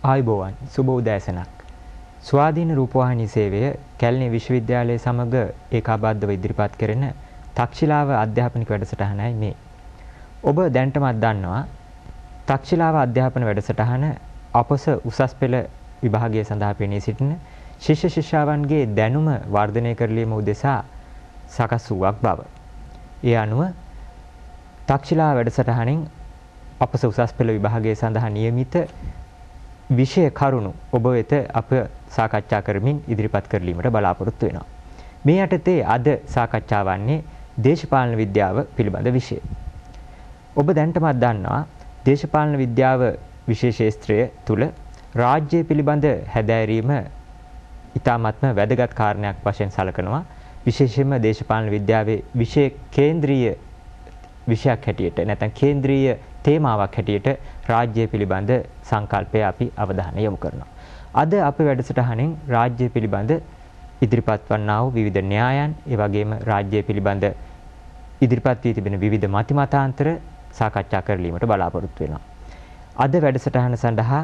ආයුබෝවන් සුබ උදෑසනක්. ස්වාධීන රූපවාහිනී සේවය කැලණි විශ්වවිද්‍යාලය සමග ඒකාබද්ධව ඉදිරිපත් කරන තක්ෂිලාව අධ්‍යාපනික වැඩසටහනයි මේ. ඔබ දැනටමත් දන්නවා තක්ෂිලාව අධ්‍යාපන වැඩසටහන අපොස උසස් පෙළ විභාගය සඳහා පෙනී සිටින ශිෂ්‍ය ශිෂ්‍යාවන්ගේ දැනුම වර්ධනය කරලීම උදෙසා සකස් වූවක් බව. ඒ අනුව තක්ෂිලාව වැඩසටහනින් අපොස උසස් පෙළ විභාගය සඳහා නියමිත විෂය කරුණු ඔබ වෙත අප සාකච්ඡා කරමින් ඉදිරිපත් කරලීමට බලාපොරොත්තු වෙනවා. මේ යටතේ අද සාකච්ඡා වන්නේ දේශපාලන විද්‍යාව පිළිබඳ විෂය. ඔබ දැනටමත් දන්නවා දේශපාලන විද්‍යාව විෂය ශාස්ත්‍රය තුල රාජ්‍ය පිළිබඳ හැදෑරීම ඉතාමත්ම වැදගත් කාරණයක් වශයෙන් සැලකනවා. විශේෂයෙන්ම දේශපාලන විද්‍යාවේ විෂය කේන්ද්‍රීය විෂයක් හැටියට නැත්නම් කේන්ද්‍රීය තේමාවක් හැටියට රාජ්‍ය පිළිබඳ සංකල්පය අපි අවධානය යොමු කරනවා. අද අපේ වැඩසටහනෙන් රාජ්‍ය පිළිබඳ ඉදිරිපත් වන්නා වූ විවිධ න්‍යායන්, ඒ වගේම රාජ්‍ය පිළිබඳ ඉදිරිපත් වී තිබෙන විවිධ මතිමතාන්තර සාකච්ඡා කරලීමට බලාපොරොත්තු වෙනවා. අද වැඩසටහන සඳහා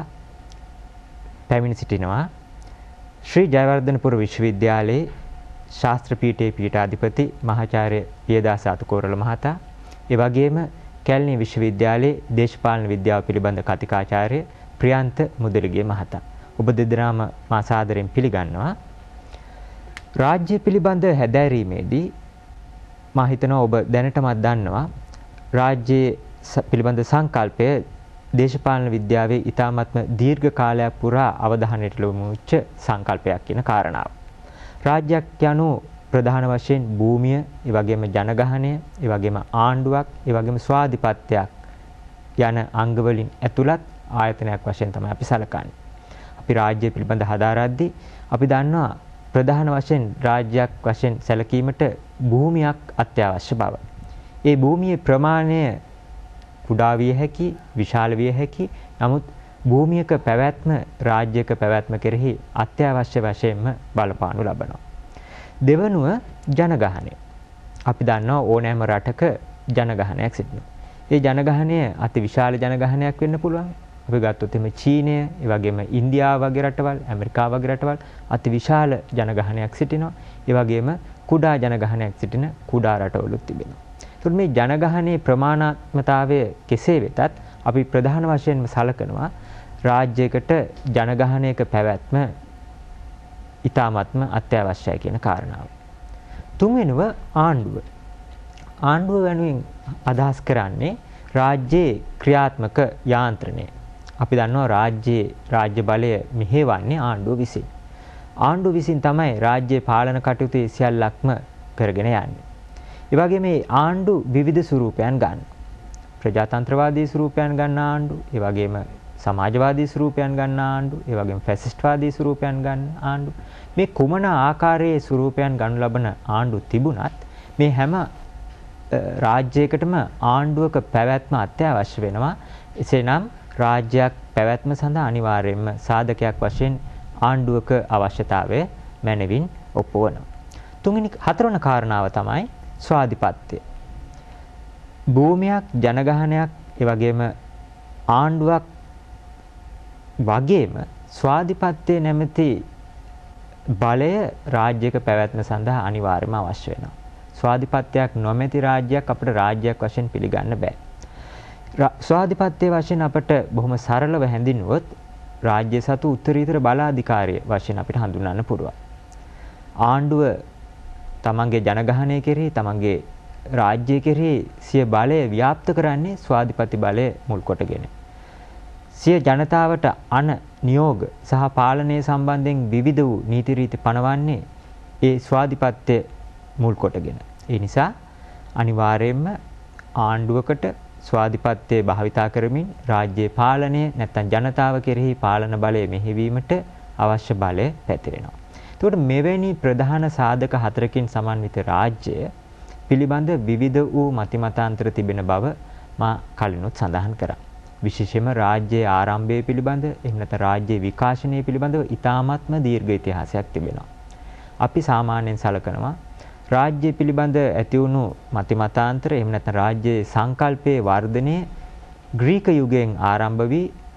පැමිණ සිටිනවා ශ්‍රී ජයවර්ධනපුර විශ්වවිද්‍යාලයේ ශාස්ත්‍ර පීඨයේ පීඨාධිපති මහාචාර්ය පියදාස අතුකෝරළ මහතා, ඒ වගේම කැලණි විශ්වවිද්‍යාලයේ දේශපාලන විද්‍යාව පිළිබඳ කතිකාචාර්ය ප්‍රියන්ත මුදලිගේ මහතා. ඔබ දෙදෙනාම මා සාදරයෙන් පිළිගන්නවා. රාජ්‍ය පිළිබඳ හැදෑරීමේදී මා හිතනවා ඔබ දැනටමත් දන්නවා රාජ්‍යයේ පිළිබඳ සංකල්පය දේශපාලන විද්‍යාවේ ඉතාමත්ම දීර්ඝ කාලයක් පුරා අවධානයට යොමු වෙච්ච සංකල්පයක් කියන කාරණාව. රාජ්‍යයක් යනු ප්‍රධාන වශයෙන් භූමිය, ඒ වගේම ජනගහනය, ඒ වගේම ආණ්ඩුවක්, ඒ වගේම ස්වාධිපත්‍යයක් යන අංග වලින් ඇතුළත් ආයතනයක් වශයෙන් තමයි අපි සැලකන්නේ. අපි රාජ්‍ය පිළිබඳ හදාරද්දී අපි දන්නවා ප්‍රධාන වශයෙන් රාජ්‍යයක් වශයෙන් සැලකීමට භූමියක් අත්‍යවශ්‍ය බව. ඒ භූමියේ ප්‍රමාණය කුඩා විය හැකි, විශාල විය හැකි. නමුත් භූමියක පැවැත්ම රාජ්‍යයක පැවැත්ම කෙරෙහි අත්‍යවශ්‍ය වශයෙන්ම බලපානු ලබනවා. දෙවනුව ජනගහනය. අපි දන්නවා ඕනෑම රටක ජනගහනයක් සිටිනවා. ඒ ජනගහනය අති විශාල ජනගහනයක් වෙන්න පුළුවන්. අපි ගත්තොත් එimhe චීනය, ඒ වගේම ඉන්දියාව වගේ රටවල්, ඇමරිකාව වගේ රටවල් අති විශාල ජනගහනයක් සිටිනවා. ඒ වගේම කුඩා ජනගහනයක් සිටින කුඩා රටවලුත් තිබෙනවා. ඒත් මේ ජනගහනයේ ප්‍රමාණාත්මතාවය කෙසේ වෙතත් අපි ප්‍රධාන වශයෙන්ම සලකනවා රාජ්‍යයකට ජනගහනයක පැවැත්ම ඉතාමත්ම අත්‍යවශ්‍යයි කියන කාරණාව. තුන්වෙනුව ආණ්ඩුව. ආණ්ඩුව වෙනුවෙන් අදහස් කරන්නේ රාජ්‍යයේ ක්‍රියාත්මක යාන්ත්‍රණය. අපි දන්නවා රාජ්‍ය බලය මෙහෙවන්නේ ආණ්ඩුව විසින්. ආණ්ඩුව විසින් තමයි රාජ්‍යයේ පාලන කටයුතු සියල්ලක්ම කරගෙන යන්නේ. ඒ වගේම මේ ආණ්ඩු විවිධ ස්වරූපයන් ගන්න. ප්‍රජාතන්ත්‍රවාදී ස්වරූපයන් ගන්න ආණ්ඩු, ඒ වගේම සමාජවාදී ස්වරූපයන් ගන්න ආණ්ඩු, ඒ වගේම ෆැසිස්ට්වාදී ස්වරූපයන් ගන්න ආණ්ඩු. මේ කුමන ආකාරයේ ස්වරූපයන් ගනු ලබන ආණ්ඩු තිබුණත් මේ හැම රාජ්‍යයකටම ආණ්ඩුවක පැවැත්ම අත්‍යවශ්‍ය වෙනවා. එසේනම් රාජ්‍යයක් පැවැත්ම සඳහා අනිවාර්යයෙන්ම සාධකයක් වශයෙන් ආණ්ඩුවක අවශ්‍යතාවය මැනවින් ඔප්පු වෙනවා. හතරවන කාරණාව තමයි ස්වාධිපත්‍ය. භූමියක්, ජනගහනයක්, ඒ වගේම ආණ්ඩුවක් වගේම ස්වාධිපත්‍ය නැමැති බලය රාජ්‍යයක පැවැත්ම සඳහා අනිවාර්යයෙන්ම අවශ්‍ය වෙනවා. ස්වාධිපත්‍යයක් නොමැති රාජ්‍යයක් අපිට රාජ්‍යයක් වශයෙන් පිළිගන්න බෑ. ස්වාධිපත්‍ය වශයෙන් අපිට බොහොම සරලව හැඳින්වුවොත් රාජ්‍ය සතු උත්තරීතර බලාධිකාරිය වශයෙන් අපිට හඳුන්වන්න පුළුවන්. ආණ්ඩුව තමන්ගේ ජනගහනය කෙරෙහි, තමන්ගේ රාජ්‍ය කෙරෙහි සිය බලය ව්‍යාප්ත කරන්නේ ස්වාධිපති බලය මුල් කොටගෙන. සිය ජනතාවට අන නියෝග සහ පාලනය සම්බන්ධයෙන් විවිධ වූ නීති රීති පනවන්නේ ඒ ස්වාධිපත්‍ය මුල් කොටගෙන. ඒ නිසා අනිවාර්යයෙන්ම ආණ්ඩුවකට ස්වාධිපත්‍ය භාවිතා කරමින් රාජ්‍ය පාලනය නැත්නම් ජනතාව කෙරෙහි පාලන බලය මෙහෙවීමට අවශ්‍ය බලය පැතිරෙනවා. එතකොට මෙවැනි ප්‍රධාන සාධක හතරකින් සමන්විත රාජ්‍යය පිළිබඳ විවිධ වූ මතිමතාන්තර තිබෙන බව මා කලිනුත් සඳහන් කරා. විශේෂයෙන්ම රාජ්‍යයේ ආරම්භය පිළිබඳ, එහෙම නැත්නම් රාජ්‍යයේ විකාශනය පිළිබඳව ඉතාමත්ම දීර්ඝ ඉතිහාසයක් තිබෙනවා. අපි සාමාන්‍යයෙන් සලකනවා රාජ්‍ය පිළිබඳ ඇති වුණු මතිමතාන්තර, එහෙම නැත්නම් රාජ්‍යයේ සංකල්පයේ වර්ධනය ග්‍රීක යුගයෙන් ආරම්භ වී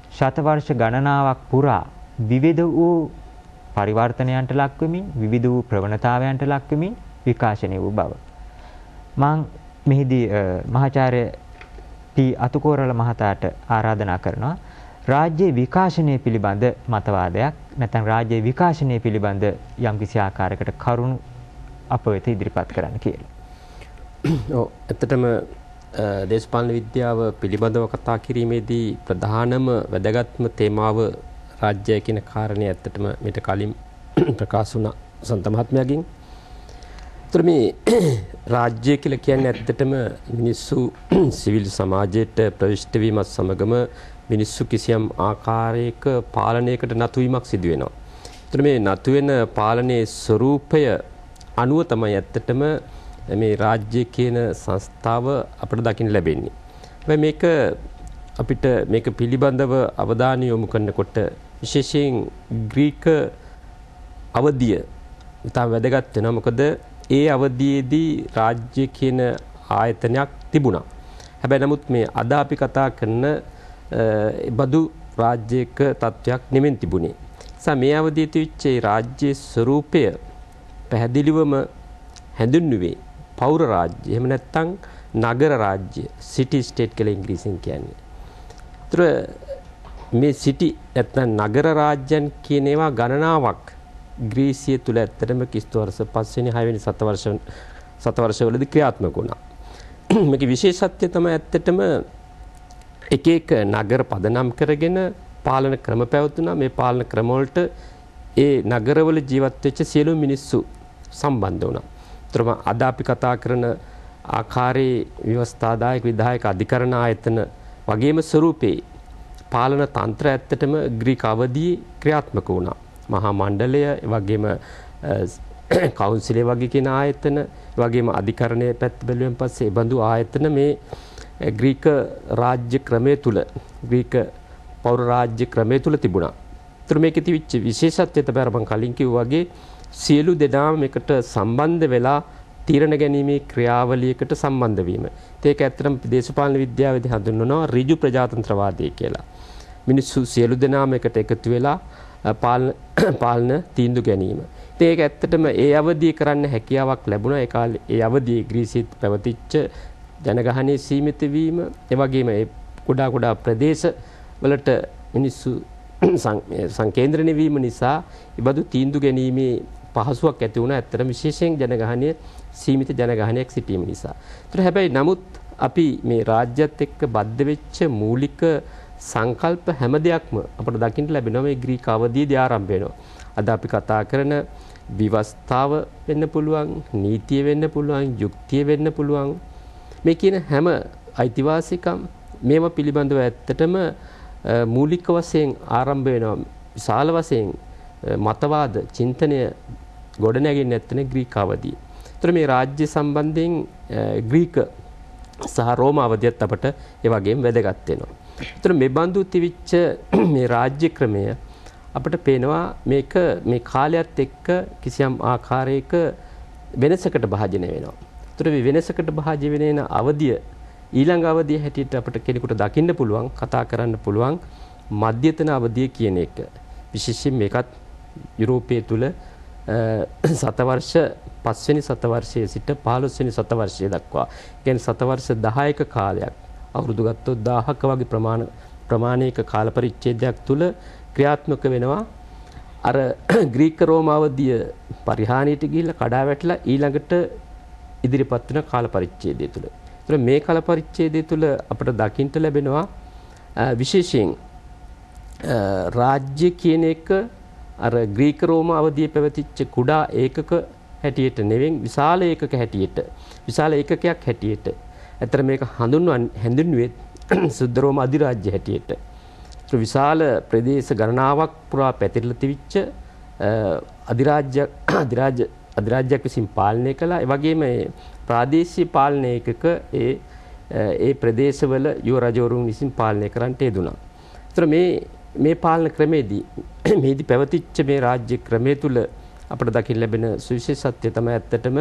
ශතවර්ෂ ගණනාවක් පුරා විවිධ වූ පරිවර්තනයන්ට ලක් වෙමින් විවිධ වූ ප්‍රවණතාවයන්ට ලක් වෙමින් විකාශනය වූ බව. මම මෙහිදී මහාචාර්ය පී අතුකෝරළ මහතාට ආරාධනා කරනවා රාජ්‍ය විකාශනය පිළිබඳ මතවාදයක් නැත්නම් රාජ්‍ය විකාශනය පිළිබඳ යම්කිසි ආකාරයකට කරුණු අප වෙත ඉදිරිපත් කරන්න කියලා. ඔව් ඇත්තටම දේශපාලන විද්‍යාව පිළිබඳව කතා කිරීමේදී ප්‍රධානම වැදගත්ම තේමාව රාජ්‍යය කියන කාරණේ ඇත්තටම මීට කලින් ප්‍රකාශ වුණා සන්ත මහත්මයාගෙන්. ඒතර මේ රාජ්‍ය කියලා කියන්නේ ඇත්තටම මිනිස්සු සිවිල් සමාජයට ප්‍රවිෂ්ඨ වීමත් සමගම මිනිස්සු කිසියම් ආකාරයක පාලනයකට නතු වීමක් සිදු වෙනවා. ඒතර මේ නතු වෙන පාලනයේ ස්වરૂපය අනුව තමයි ඇත්තටම මේ රාජ්‍ය කියන සංස්ථාව අපිට දකින්න ලැබෙන්නේ. හැබැයි මේක අපිට මේක පිළිබඳව අවධානය යොමු කරනකොට විශේෂයෙන් ග්‍රීක අවධිය ඉතාම වැදගත් වෙනවා. මොකද ඒ අවධියේදී රාජ්‍ය කියන ආයතනයක් තිබුණා. හැබැයි නමුත් මේ අද අපි කතා කරන බදු රාජ්‍යයක තත්වයක් නෙමෙයි තිබුණේ. නිසා මේ අවධියේ තිබිච්ච රාජ්‍ය ස්වરૂපය පැහැදිලිවම හැඳින්වුවේ පෞර රාජ්‍ය. එහෙම නැත්නම් නගර රාජ්‍ය, සිටි ස්ටේට් කියලා ඉංග්‍රීසියෙන් කියන්නේ. ඒතර මේ සිටි නැත්නම් නගර රාජ්‍යයන් කියන ඒවා ගණනාවක් ග්‍රීසිය තුල ඇත්තටම කිස්තු වර්ෂ 5 වෙනි 6 වෙනි සතවර්ෂවලදී ක්‍රියාත්මක වුණා. මේකේ විශේෂත්වය තමයි ඇත්තටම එක එක නගර පදනම් කරගෙන පාලන ක්‍රම පැවතුණා. මේ පාලන ක්‍රම වලට ඒ නගරවල ජීවත් වෙච්ච සියලු මිනිස්සු සම්බන්ධ වුණා. ඒතරම අද අපි කතා කරන ආකාරයේ ව්‍යවස්ථාදායක විධායක අධිකරණ ආයතන වගේම ස්වරූපේ පාලන තන්ත්‍ර ඇත්තටම ග්‍රීක අවධියේ ක්‍රියාත්මක වුණා. මහා මණ්ඩලය, වගේම කවුන්සිලය වගේ කියන ආයතන, වගේම අධිකරණයේ පැත්ත බැලුවෙන් පස්සේ ඒ බඳු ආයතන මේ ග්‍රීක රාජ්‍ය ක්‍රමය තුල, ග්‍රීක පෞර රාජ්‍ය ක්‍රමය තුල තිබුණා. ඒතර මේකේ තිබිච්ච විශේෂත්වය තමයි අර මම කලින් කිව්වා වගේ සියලු දෙනාම මේකට සම්බන්ධ වෙලා තීරණ ගැනීමේ ක්‍රියාවලියකට සම්බන්ධ වීම. ඒක ඇත්තටම දේශපාලන විද්‍යාවේදී හඳුන්වනවා ඍජු ප්‍රජාතන්ත්‍රවාදය කියලා. මිනිස්සු සියලු දෙනාම එකට එකතු වෙලා පාලන තීන්දුව ගැනීම. ඒක ඇත්තටම ඒ අවධියේ කරන්න හැකියාවක් ලැබුණා. ඒ කාලේ ඒ අවධියේ ග්‍රීසියේ පැවතිච්ච ජනගහනයේ සීමිත වීම, ඒ වගේම ඒ කුඩා ප්‍රදේශ වලට මිනිස්සු සංකේන්ද්‍රණය වීම නිසා ඉබඳු තීන්දුව ගැනීමේ පහසුවක් ඇති වුණා. ඇත්තටම විශේෂයෙන් ජනගහනයේ සීමිත ජනගහනයක් සිටීම නිසා. ඒතර හැබැයි නමුත් අපි මේ රාජ්‍යත් එක්ක බද්ධ වෙච්ච මූලික සංකල්ප හැම දෙයක්ම අපට දකින්න ලැබෙනවා මේ ග්‍රීක අවධියේදී ආරම්භ වෙනවා. අද අපි කතා කරන විවස්ථාව වෙන්න පුළුවන්, නීතිය වෙන්න පුළුවන්, යුක්තිය වෙන්න පුළුවන්. මේ කියන හැම අයිතිවාසිකම් මේවා පිළිබඳව ඇත්තටම මූලික වශයෙන් ආරම්භ වෙනවා. විශාල වශයෙන් මතවාද චින්තනය ගොඩනැගෙන්නේ නැත්තේ ග්‍රීක අවධිය. ඒතර මේ රාජ්‍ය සම්බන්ධයෙන් ග්‍රීක සහ රෝම අවධියත් අපට ඒ වගේම වැදගත් වෙනවා. ඒතර මේ බඳු තිවිච්ච මේ රාජ්‍ය ක්‍රමය අපිට පේනවා මේක මේ කාලයත් එක්ක කිසියම් ආකාරයක වෙනසකට භාජනය වෙනවා. ඒතර මේ වෙනසකට භාජනය වෙන අවධිය ඊළඟ අවධිය හැටියට අපිට කෙනෙකුට දකින්න පුළුවන්, කතා කරන්න පුළුවන් මධ්‍යතන අවධිය කියන එක. විශේෂයෙන් මේකත් යුරෝපයේ තුල සතවර්ෂ 5 වෙනි සතවර්ෂයේ සිට 15 වෙනි සතවර්ෂය දක්වා. කියන්නේ සතවර්ෂ 10ක කාලයක්. අවුරුදු ගත්තොත් 1000ක වගේ ප්‍රමාණයක කාල පරිච්ඡේදයක් තුල ක්‍රියාත්මක වෙනවා. අර ග්‍රීක රෝම අවධිය පරිහානියට ගිහිල්ලා කඩා වැටලා ඊළඟට ඉදිරිපත් වෙන කාල පරිච්ඡේදය තුල. ඒතර මේ කාල පරිච්ඡේදය තුල අපිට දකින්න ලැබෙනවා විශේෂයෙන් රාජ්‍ය කියන එක අර ග්‍රීක රෝම අවධියේ පැවතිච්ච කුඩා ඒකක හැටියට නෙවෙයි විශාල ඒකක හැටියට, විශාල ඒකකයක් හැටියට. ඇත්තට මේක හැඳින්වුවේ සුද්ධ රෝම අධිරාජ්‍ය හැටියට. ඒතර විශාල ප්‍රදේශ ගණනාවක් පුරා පැතිරලා තිබිච්ච අධිරාජ්‍යයක් විසින් පාලනය කළා. ඒ වගේම ප්‍රාදේශීය පාලන ඒකක ඒ ප්‍රදේශවල යුව රජවරුන් විසින් පාලනය කරන්නට යෙදුණා. ඒතර මේ පාලන ක්‍රමේදී මේදී පැවතිච්ච මේ රාජ්‍ය ක්‍රමයේ තුල අපිට දකින්න ලැබෙන සුවිශේෂත්වය තමයි ඇත්තටම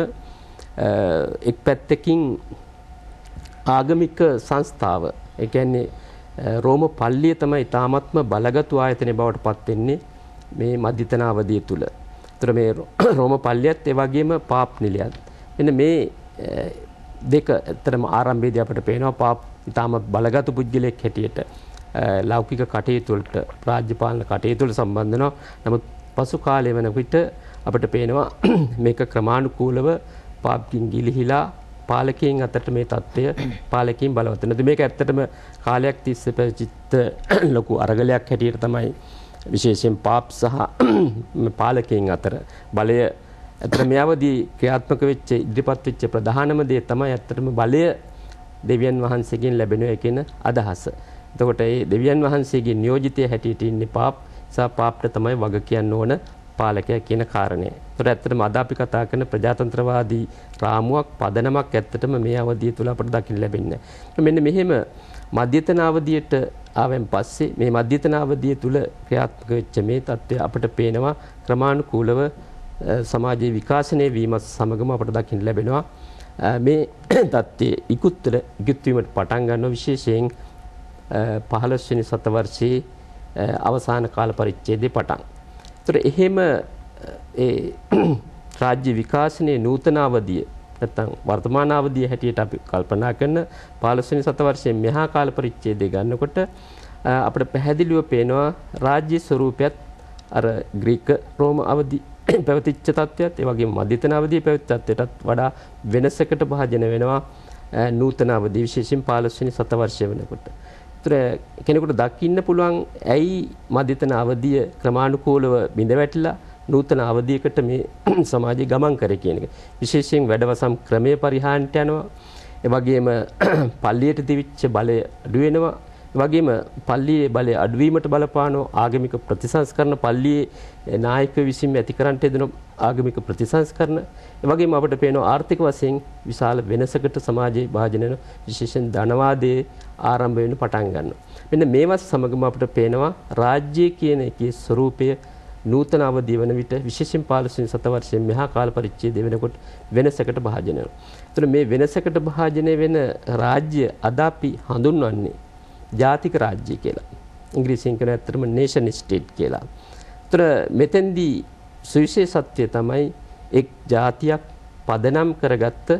එක් පැත්තකින් ආගමික සංස්ථාව, ඒ කියන්නේ රෝම පල්ලිය තමයි තාමත්ම බලගත් ආයතනය බවට පත් වෙන්නේ මේ මධ්‍යතන අවධිය තුල. ඒතර මේ රෝම පල්ලියත් ඒ වගේම පාප් නිලයත්. මෙන්න මේ දෙක ඇත්තටම ආරම්භයේදී අපිට පේනවා පාප් ඊටමත් බලගත් පුද්ගලයෙක් හැටියට ලෞකික කටයුතු වලට රාජ්‍ය පාලන කටයුතු වල සම්බන්ධ වෙනවා. නමුත් පසු කාලය වෙන විට අපිට පේනවා මේක ක්‍රමානුකූලව පාප්කින් ගිලිහිලා පාලකයන් අතරට මේ தত্ত্বය පාලකයන් බලවත් වෙනවා. මේක ඇත්තටම කාලයක් තිස්සේ පැවතිච්ච ලොකු අරගලයක් හැටියට තමයි විශේෂයෙන් පාප් සහ පාලකයන් අතර බලය ඇත්තට මෙවදී ක්‍රියාත්මක වෙච්ච ඉදිරිපත් වෙච්ච ප්‍රධානම දේ තමයි ඇත්තටම බලය දෙවියන් වහන්සේගෙන් ලැබෙනවා කියන අදහස. එතකොට මේ දෙවියන් වහන්සේගේ නියෝජිතය හැටියට ඉන්නේ පාප් සහ පාප්ට තමයි වග කියන්න ඕන පාලකයා කියන කාරණය. ඒතර ඇත්තටම අද අපි කතා කරන ප්‍රජාතන්ත්‍රවාදී රාමුවක් පදනමක් ඇත්තටම මේ අවධිය තුල අපිට දකින්න ලැබෙන්නේ. මෙන්න මෙහෙම මධ්‍යතන අවධියට ආවෙන් පස්සේ මේ මධ්‍යතන අවධිය තුල ක්‍රියාත්මක වෙච්ච මේ தත්ත්වය අපිට පේනවා ක්‍රමානුකූලව සමාජයේ විකාශනය වීමත් සමගම අපිට දකින්න ලැබෙනවා. මේ தත්ත්වයේ ඉක්ුත්තර ඉක්ුත්වීමට පටන් ගන්නවා විශේෂයෙන් 15 වෙනි සතවර්ෂයේ අවසාන කාල පරිච්ඡේදයේ පටන්. ඒතර එහෙම ඒ රාජ්‍ය විකාශනයේ නූතන අවධිය නැත්නම් වර්තමාන අවධිය හැටියට අපි කල්පනා කරන 15 වෙනි සතවර්ෂයේ මෙහා කාල පරිච්ඡේදය ගන්නකොට අපිට පැහැදිලිව පේනවා රාජ්‍ය ස්වරූපයත් අර ග්‍රීක රෝම අවධි පැවතිච්ච තත්ත්වයක් ඒ වගේම මධ්‍යතන අවධියේ පැවතිච්ච තත්ත්වයටත් වඩා වෙනසකට භාජන වෙනවා නූතන අවධිය විශේෂයෙන් 15 වෙනි සතවර්ෂය වෙනකොට. ඒතර කෙනෙකුට දකින්න පුළුවන් ඇයි මධ්‍යතන අවධිය ක්‍රමානුකූලව බිඳ වැටිලා නූතන අවධියකට මේ සමාජය ගමන් කරේ කියන එක. විශේෂයෙන් වැඩවසම් ක්‍රමයේ පරිහානියට යනවා. ඒ වගේම පල්ලියට තිබිච්ච බලය අඩු වෙනවා. ඒ වගේම පල්ලියේ බලය අඩුවීමට බලපාන ආගමික ප්‍රතිසංස්කරණ පල්ලියේ නායක විසින් ඇති කරන්නට යෙදෙන ආගමික ප්‍රතිසංස්කරණ ඒ වගේම අපිට පේනවා ආර්ථික වශයෙන් විශාල වෙනසකට සමාජයේ භාජන වෙන විශේෂයෙන් ධනවාදයේ ආරම්භ වෙන්න පටන් ගන්නවා. මෙන්න මේවත් සමගම අපිට පේනවා රාජ්‍ය කියන එකේ ස්වરૂපය නූතන අවධිය වන විට විශේෂයෙන් 15 වෙනි සතවර්ෂයේ මෙහා කාල පරිච්ඡේදය වෙනකොට වෙනසකට භාජන වෙනවා. ඒතර මේ වෙනසකට භාජනය වෙන රාජ්‍ය අද අපි හඳුන්වන්නේ ජාතික රාජ්‍ය කියලා. ඉංග්‍රීසියෙන් කියන ඇත්තටම නේෂන් ස්ටේට් කියලා. ඒතර මෙතෙන්දී සුවිශේෂත්වය තමයි එක් ජාතියක් පදනම් කරගත්ත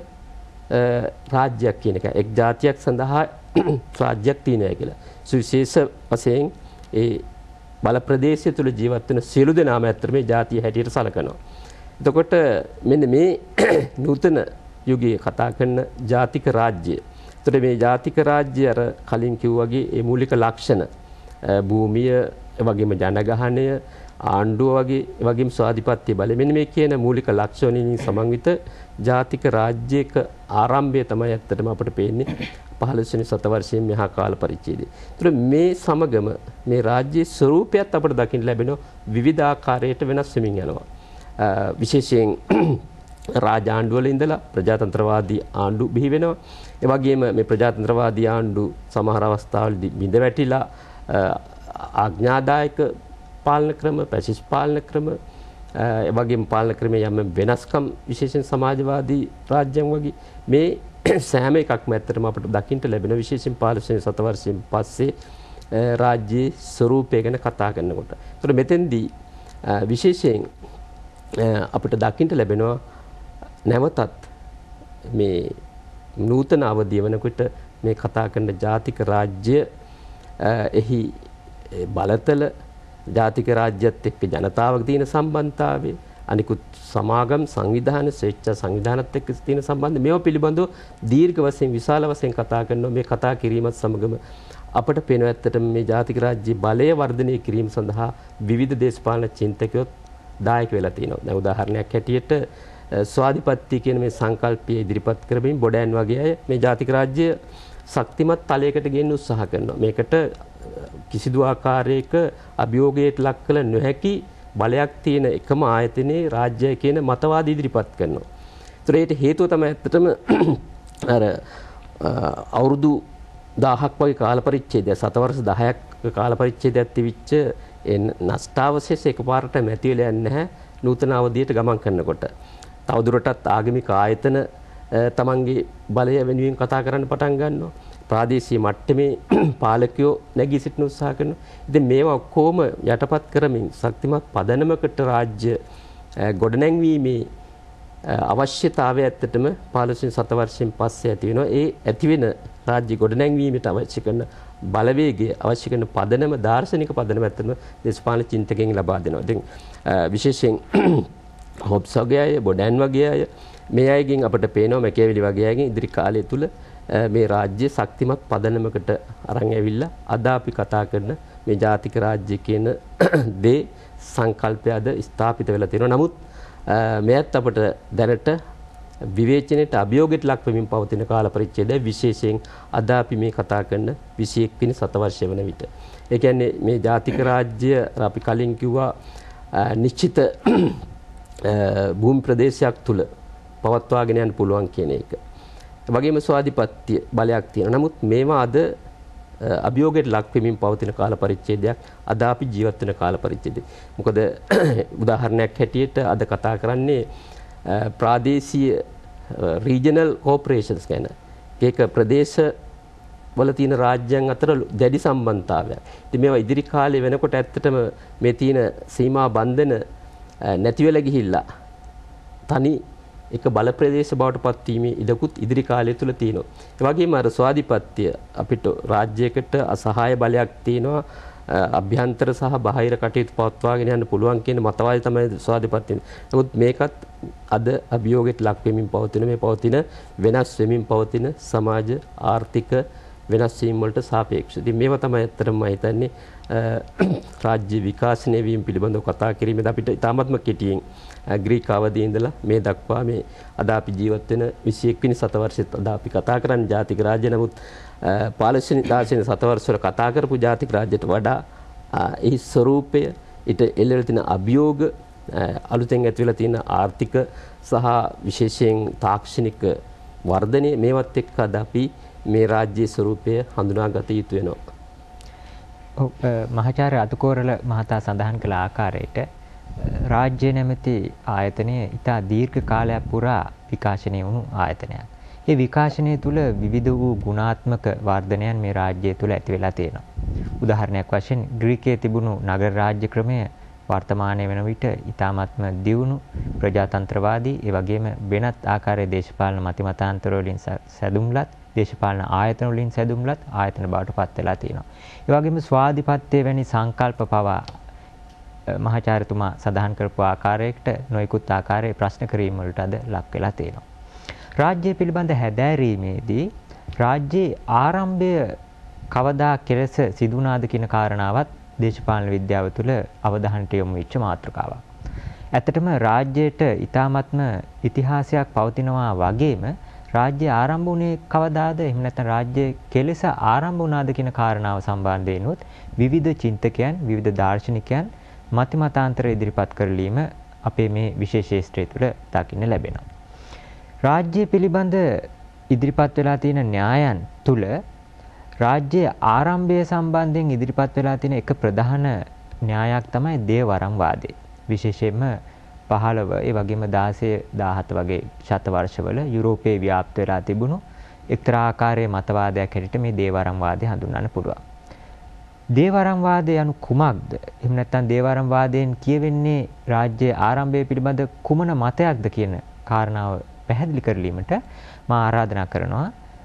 රාජ්‍යයක් කියන එක. එක් ජාතියක් සඳහා රාජ්‍යයක් තියෙනවා කියලා. සුවිශේෂ වශයෙන් ඒ බල ප්‍රදේශය තුල ජීවත් වෙන සියලු දෙනාම ඇත්තට මේ ජාතිය හැටියට සලකනවා. එතකොට මෙන්න මේ නූතන යුගයේ කතා කරන ජාතික රාජ්‍ය. එතකොට මේ ජාතික රාජ්‍ය අර කලින් කිව්වාගේ ඒ මූලික ලක්ෂණ භූමිය, ඒ වගේම ජනගහනය, ආණ්ඩුව වගේ, ඒ වගේම ස්වාධිපත්‍ය බලය. මෙන්න මේ කියන මූලික ලක්ෂණ වලින් සමන්විත ජාතික රාජ්‍යයක ආරම්භය තමයි ඇත්තටම අපිට පේන්නේ 15 වෙනි සතවර්ෂයේ මෙහා කාල පරිච්ඡේදය. ඒතර මේ සමගම මේ රාජ්‍යයේ ස්වરૂපයත් අපිට දකින්න ලැබෙනවා විවිධ ආකාරයට වෙනස් වෙමින් යනවා. විශේෂයෙන් රාජාණ්ඩුවල ඉඳලා ප්‍රජාතන්ත්‍රවාදී ආණ්ඩු බිහි වෙනවා. ඒ වගේම මේ ප්‍රජාතන්ත්‍රවාදී ආණ්ඩු සමහර අවස්ථාවලදී බිඳ වැටිලා ආඥාදායක පාලන ක්‍රම, පැසිස් පාලන ක්‍රම, ඒ වගේම පාලන ක්‍රමයේ යම් වෙනස්කම් විශේෂයෙන් සමාජවාදී රාජ්‍යයන් වගේ මේ සෑම එකක්ම ඇත්තටම අපිට දකින්න ලැබෙන විශේෂයෙන් 15 වෙනි සතවර්ෂයෙන් පස්සේ රාජ්‍යයේ ස්වරූපය ගැන කතා කරනකොට. ඒතර මෙතෙන්දී විශේෂයෙන් අපිට දකින්න ලැබෙනවා නැවතත් මේ නූතන අවධිය වෙනකොට මේ කතා කරන ජාතික රාජ්‍ය එහි බලතල ජාතික රාජ්‍යත් එක්ක ජනතාවක තියෙන සම්බන්ධතාවය අනිකුත් සමාගම් සංවිධාන ස්වේච්ඡා සංවිධානත් එක්ක තියෙන සම්බන්ධය මේවා පිළිබඳව දීර්ඝ වශයෙන් විශාල වශයෙන් කතා කරනවා. මේ කතා කිරීමත් සමගම අපට පේන ඇත්තටම මේ ජාතික රාජ්‍ය බලය වර්ධනය කිරීම සඳහා විවිධ දේශපාලන චින්තකයොත් දායක වෙලා තියෙනවා. දැන් උදාහරණයක් හැටියට ස්වාධිපත්‍ය කියන මේ සංකල්පය ඉදිරිපත් කරමින් බොඩෑන් වගේ අය මේ ජාතික රාජ්‍ය ශක්තිමත් තලයකට ගෙන්න උත්සාහ කරනවා. මේකට කිසිදු ආකාරයක අභියෝගයට ලක් කළ නොහැකි බලයක් තියෙන එකම ආයතනයේ රාජ්‍යය කියන මතවාද ඉදිරිපත් කරනවා. ඒතර ඒට හේතුව තමයි ඇත්තටම අර අවුරුදු 1000ක් වගේ කාල පරිච්ඡේදය, සතවර්ෂ 10ක් කාල පරිච්ඡේදයක් තිබිච්ච නෂ්ටාවශේෂ එකපාරට නැති වෙලා යන්නේ නැහැ නූතන අවධියට ගමන් කරනකොට. තවදුරටත් ආගමික ආයතන තමන්ගේ බලය වෙනුවෙන් කතා කරන්න පටන් ගන්නවා. ප්‍රාදේශීය මට්ටමේ පාලකයෝ නැගී සිටින උත්සාහ කරනවා. ඉතින් මේවා ඔක්කොම යටපත් කරමින් ශක්තිමත් පදනමකට රාජ්‍ය ගොඩනැංවීමේ අවශ්‍යතාවය ඇත්තටම 15 සතවර්ෂයෙන් පස්සේ ඇති වෙනවා. ඒ ඇති වෙන රාජ්‍ය ගොඩනැංවීමට අවශ්‍ය කරන බලවේගය, අවශ්‍ය කරන පදනම, දාර්ශනික පදනම ඇත්තටම දේශපාලන චින්තකයන් ලබා දෙනවා. ඉතින් විශේෂයෙන් හොබ්ස් වගේ අය, බොඩෑන් වගේ අය, මේ අයගෙන් අපිට පේනවා මැකියවිලි වගේ අයගෙන් ඉදිරි කාලය තුල මේ රාජ්‍ය ශක්තිමත් පදනමකට අරන් ඇවිල්ලා අද අපි කතා කරන මේ ජාතික රාජ්‍ය කියන දේ සංකල්පයද ස්ථාපිත වෙලා තියෙනවා. නමුත් මෙයත් අපට දැනට විවේචනයට අභියෝගයට ලක් වෙමින් පවතින කාල පරිච්ඡේදය විශේෂයෙන් අද අපි මේ කතා කරන 21 වෙනි සතවර්ෂය වන විට. ඒ කියන්නේ මේ ජාතික රාජ්‍ය අපි කලින් කිව්වා නිශ්චිත භූමි ප්‍රදේශයක් තුල පවත්වාගෙන යන්න පුළුවන් කියන එක. ඒ වගේම ස්වාධිපත්‍ය බලයක් තියෙනවා. නමුත් මේවා අද අභියෝගයට ලක් වෙමින් පවතින කාල පරිච්ඡේදයක් අද අපි ජීවත් වෙන කාල පරිච්ඡේදය. මොකද උදාහරණයක් හැටියට අද කතා කරන්නේ ප්‍රාදේශීය රීජනල් කෝපරේෂන්ස් ගැන. ඒක ප්‍රදේශ වල තියෙන රාජ්‍යයන් අතර දැඩි සම්බන්ධතාවයක්. ඉතින් මේවා ඉදිරි කාලේ වෙනකොට ඇත්තටම මේ තියෙන සීමා බන්ධන නැති වෙලා ගිහිල්ලා තනි එක බල ප්‍රදේශ බවට පත්වීමේ ඉඩකුත් ඉදිරි කාලය තුල තියෙනවා. ඒ වගේම අර ස්වාධිපත්‍ය අපිට රාජ්‍යයකට අසහාය බලයක් තියෙනවා. අභ්‍යන්තර සහ බාහිර කටයුතු පවත්වාගෙන යන්න පුළුවන් කියන මතවාදය තමයි ස්වාධිපත්‍ය. නමුත් මේකත් අද අභියෝගයට ලක් වෙමින් පවතින මේ පවතින වෙනස් වෙමින් පවතින සමාජ ආර්ථික වෙනස් වීම වලට සාපේක්ෂව. ඉතින් මේවා තමයි ඇත්තටම මම හිතන්නේ රාජ්‍ය විකාශනය වීම පිළිබඳව කතා කිරීමේදී අපිට ඉතාමත්ම කෙටියෙන් ග්‍රීක අවධියේ ඉඳලා මේ දක්වා මේ අද අපි ජීවත් වෙන 21 වෙනි සතවර්ෂෙත් අද අපි කතා කරන්නේ ජාතික රාජ්‍ය. නමුත් 15 වෙනි සතවර්ෂ වල කතා කරපු ජාතික රාජ්‍යයට වඩා ඒ ස්වරූපය, ඊට එල්ලෙලා තියෙන අභියෝග, අලුතෙන් ඇති වෙලා තියෙන ආර්ථික සහ විශේෂයෙන් තාක්ෂණික වර්ධනය මේවත් එක්ක අද අපි මේ රාජ්‍යයේ ස්වරූපය හඳුනාගත යුතු වෙනවා. මහාචාර්ය අතුකෝරළ මහතා සඳහන් කළ ආකාරයට රාජ්‍ය නැමැති ආයතනය ඉතා දීර්ඝ කාලයක් පුරා විකාශනය වුණු ආයතනයක්. ඒ විකාශනය තුළ විවිධ වූ ගුණාත්මක වර්ධනයන් මේ රාජ්‍යය තුළ ඇති වෙලා තියෙනවා. උදාහරණයක් වශයෙන් ග්‍රීකයේ තිබුණු නගර රාජ්‍ය ක්‍රමය වර්තමානයේ වෙන විට ඉතාමත්ම දියුණු ප්‍රජාතන්ත්‍රවාදී, ඒ වගේම වෙනත් ආකාරයේ දේශපාලන මතිමතාන්තර වලින් සැදුම්ලත්, දේශපාලන ආයතන වලින් සැදුම්ලත් ආයතන බවට පත් වෙලා තියෙනවා. ඒ වගේම ස්වාධිපත්‍ය වැනි සංකල්ප පවා මහාචාර්යතුමා සඳහන් කරපු ආකාරයකට නොයෙකුත් ආකාරයේ ප්‍රශ්න කිරීම වලට අද ලක් වෙලා තියෙනවා. රාජ්‍ය පිළිබඳ හැදෑරීමේදී රාජ්‍යයේ ආරම්භය කවදා කෙලෙස සිදු වුණාද කියන කාරණාවත් දේශපාලන විද්‍යාව තුළ අවධානයට යොමු වෙච්ච මාතෘකාවක්. ඇත්තටම රාජ්‍යයට ඊ타ත්ම ඉතිහාසයක් පවතිනවා වගේම රාජ්‍ය ආරම්භ වුණේ කවදාද, එහෙම නැත්නම් රාජ්‍ය කෙලෙස ආරම්භ වුණාද කියන කාරණාව සම්බන්ධයෙන් උත් විවිධ චින්තකයන්, විවිධ දාර්ශනිකයන් මතිමතාන්තර ඉදිරිපත් කරලීම අපේ මේ විශේෂ ශාස්ත්‍රය තුළ දකින්න ලැබෙනවා. රාජ්‍ය පිළිබඳ ඉදිරිපත් වෙලා තියෙන න්‍යායන් තුළ රාජ්‍යයේ ආරම්භය සම්බන්ධයෙන් ඉදිරිපත් වෙලා තියෙන එක ප්‍රධාන න්‍යායක් තමයි දේවරම් වාදය. විශේෂයෙන්ම 15 ඒ වගේම 16 17 වගේ ශතවර්ෂවල යුරෝපයේ ව්‍යාප්ත වෙලා තිබුණු එක්තරා ආකාරයේ මතවාදයක් හැටියට මේ දේවරම් වාදය හඳුන්වන්න පුළුවන්. දේවරම් වාදය යනු කුමක්ද? එහෙම නැත්නම් දේවරම් වාදයෙන් කියවෙන්නේ රාජ්‍යයේ ආරම්භය පිළිබඳ කුමන මතයක්ද කියන කාරණාව පැහැදිලි කරලීමට මා ආරාධනා කරනවා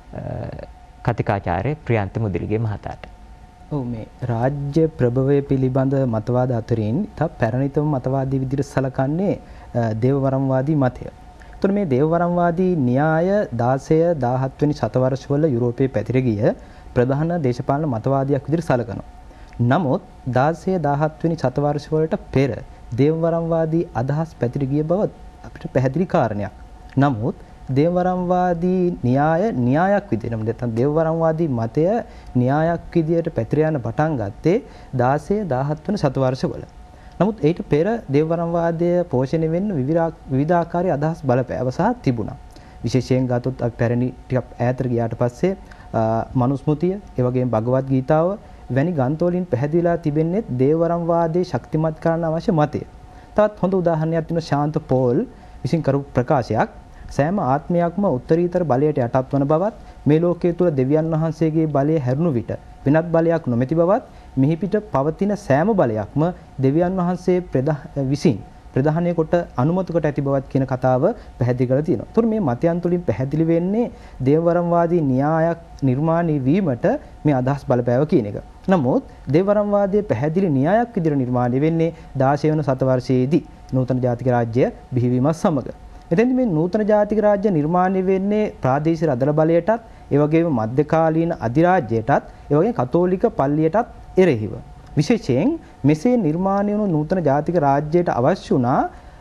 කතිකාචාර්ය ප්‍රියන්ත මුදිරිගේ මහතාට. ඔව්, මේ රාජ්‍ය ප්‍රභවය පිළිබඳ මතවාද අතරින් තා පැරණිතම මතවාදී විදිහට සැලකන්නේ දේවවරම්වාදී මතය. එතකොට මේ දේවවරම්වාදී න්‍යාය 16 17 වෙනි ශතවර්ෂවල යුරෝපයේ පැතිර ගිය ප්‍රධාන දේශපාලන මතවාදයක් විදිහට සැලකනවා. නමුත් 16 17 වෙනි ශතවර්ෂවලට පෙර දේවවරම්වාදී අදහස් පැතිර ගිය බව අපිට පැහැදිලි කාරණයක්. නමුත් දේවවරම්වාදී න්‍යායක් විදිහට නැත්නම් දේවවරම්වාදී මතය න්‍යායක් විදිහට පැතිර යන පටන් ගත්තේ 16 17 වෙනි ශතවර්ෂවල. නමුත් ඊට පෙර දේවවරම්වාදය පෝෂණය වෙන්න විවිධාකාරයේ අදහස් බලපෑවසා තිබුණා. විශේෂයෙන් ගත්තොත් පැරණි ටිකක් ඈතට ගියාට පස්සේ මනුස්මෘතිය, ඒ වගේම භගවත් ගීතාව වැනි ග්‍රන්ථවලින් පැහැදිලිලා තිබෙන්නේ දේවවරම්වාදයේ ශක්තිමත් කරන්න අවශ්‍ය මතය. තවත් හොඳ උදාහරණයක් තියෙනවා ශාන්ත පෝල් විසින් කරපු ප්‍රකාශයක්. සෑම ආත්මයක්ම උත්තරීතර බලයට යටත් වන බවත් මේ ලෝකයේ තුල දෙවියන් වහන්සේගේ බලය හැරුණු විට වෙනත් බලයක් නොමැති බවත් මිහි පිට පවතින සෑම බලයක්ම දෙවියන් වහන්සේ විසින් ප්‍රධානය කොට අනුමත කොට ඇති බවත් කියන කතාව පැහැදිලි කරලා තියෙනවා. ඒතර මේ මතයන් තුලින් පැහැදිලි වෙන්නේ දේවවරම්වාදී න්‍යායක් නිර්මාණය වීමට මේ අදහස් බලපෑව කියන එක. නමුත් දේවවරම්වාදයේ පැහැදිලි න්‍යායක් විදිහට නිර්මාණය වෙන්නේ 16 වන සතවර්ෂයේදී නූතන ජාතික රාජ්‍ය බිහිවීමත් සමග. එතෙන්දී මේ නූතන ජාතික රාජ්‍ය නිර්මාණය වෙන්නේ ප්‍රාදේශීය රදල බලයටත්, ඒ වගේම මධ්‍යකාලීන අධිරාජ්‍යයටත්, ඒ වගේම කතෝලික පල්ලියටත් එරෙහිව. විශේෂයෙන් මෙසේ නිර්මාණය වුණු නූතන ජාතික රාජ්‍යයට අවශ්‍ය වුණා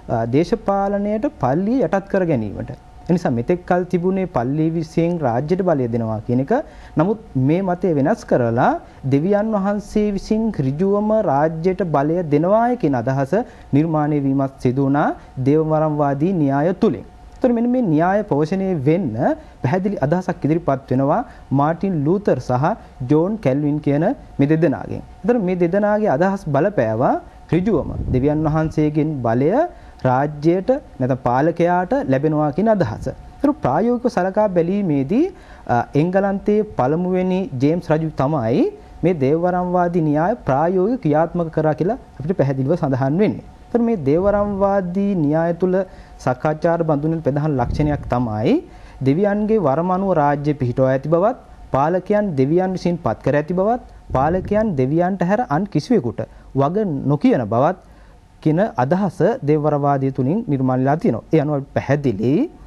දේශපාලනයට පල්ලිය යටත් කර ගැනීමට. එනිසා මෙතෙක් කල තිබුණේ පල්ලිය විසින් රාජ්‍යයට බලය දෙනවා කියන එක. නමුත් මේ මතය වෙනස් කරලා දෙවියන් වහන්සේ විසින් ඍජුවම රාජ්‍යයට බලය දෙනවායි කියන අදහස නිර්මාණය වීමත් සිදු වුණා දේවවරම්වාදී න්‍යාය තුලින්. ඒතර මෙන්න මේ න්‍යාය පෝෂණය වෙන්න පැහැදිලි අදහසක් ඉදිරිපත් වෙනවා මාටින් ලූතර් සහ ජෝන් කැල්වින් කියන මේ දෙදෙනාගෙන්. ඒතර මේ දෙදෙනාගේ අදහස් බලපෑවා ඍජුවම දෙවියන් වහන්සේගෙන් බලය රාජ්‍යයට නැත්නම් පාලකයාට ලැබෙනවා කියන අදහස. ඒතර ප්‍රායෝගිකව සලකා බැලීමේදී එංගලන්තයේ පළමුවෙනි ජේම්ස් රජු තමයි මේ දේවවරම්වාදී න්‍යාය ප්‍රායෝගික ක්‍රියාත්මක කරා කියලා අපිට පැහැදිලිව සඳහන් වෙන්නේ. ඒතර මේ දේවවරම්වාදී න්‍යාය තුල සාකාචාර බඳුනෙන ප්‍රධාන ලක්ෂණයක් තමයි දෙවියන්ගේ වරමනුව රාජ්‍ය පිහිටවා ඇති බවත්, පාලකයන් දෙවියන් විසින් පත් කර ඇති බවත්, පාලකයන් දෙවියන්ට හැර අන් කිසිවෙකුට වග නොකියන බවත් කියන අදහස දේවවරවාදය තුලින් නිර්මාණයලා තියෙනවා. ඒ අනුව පැහැදිලි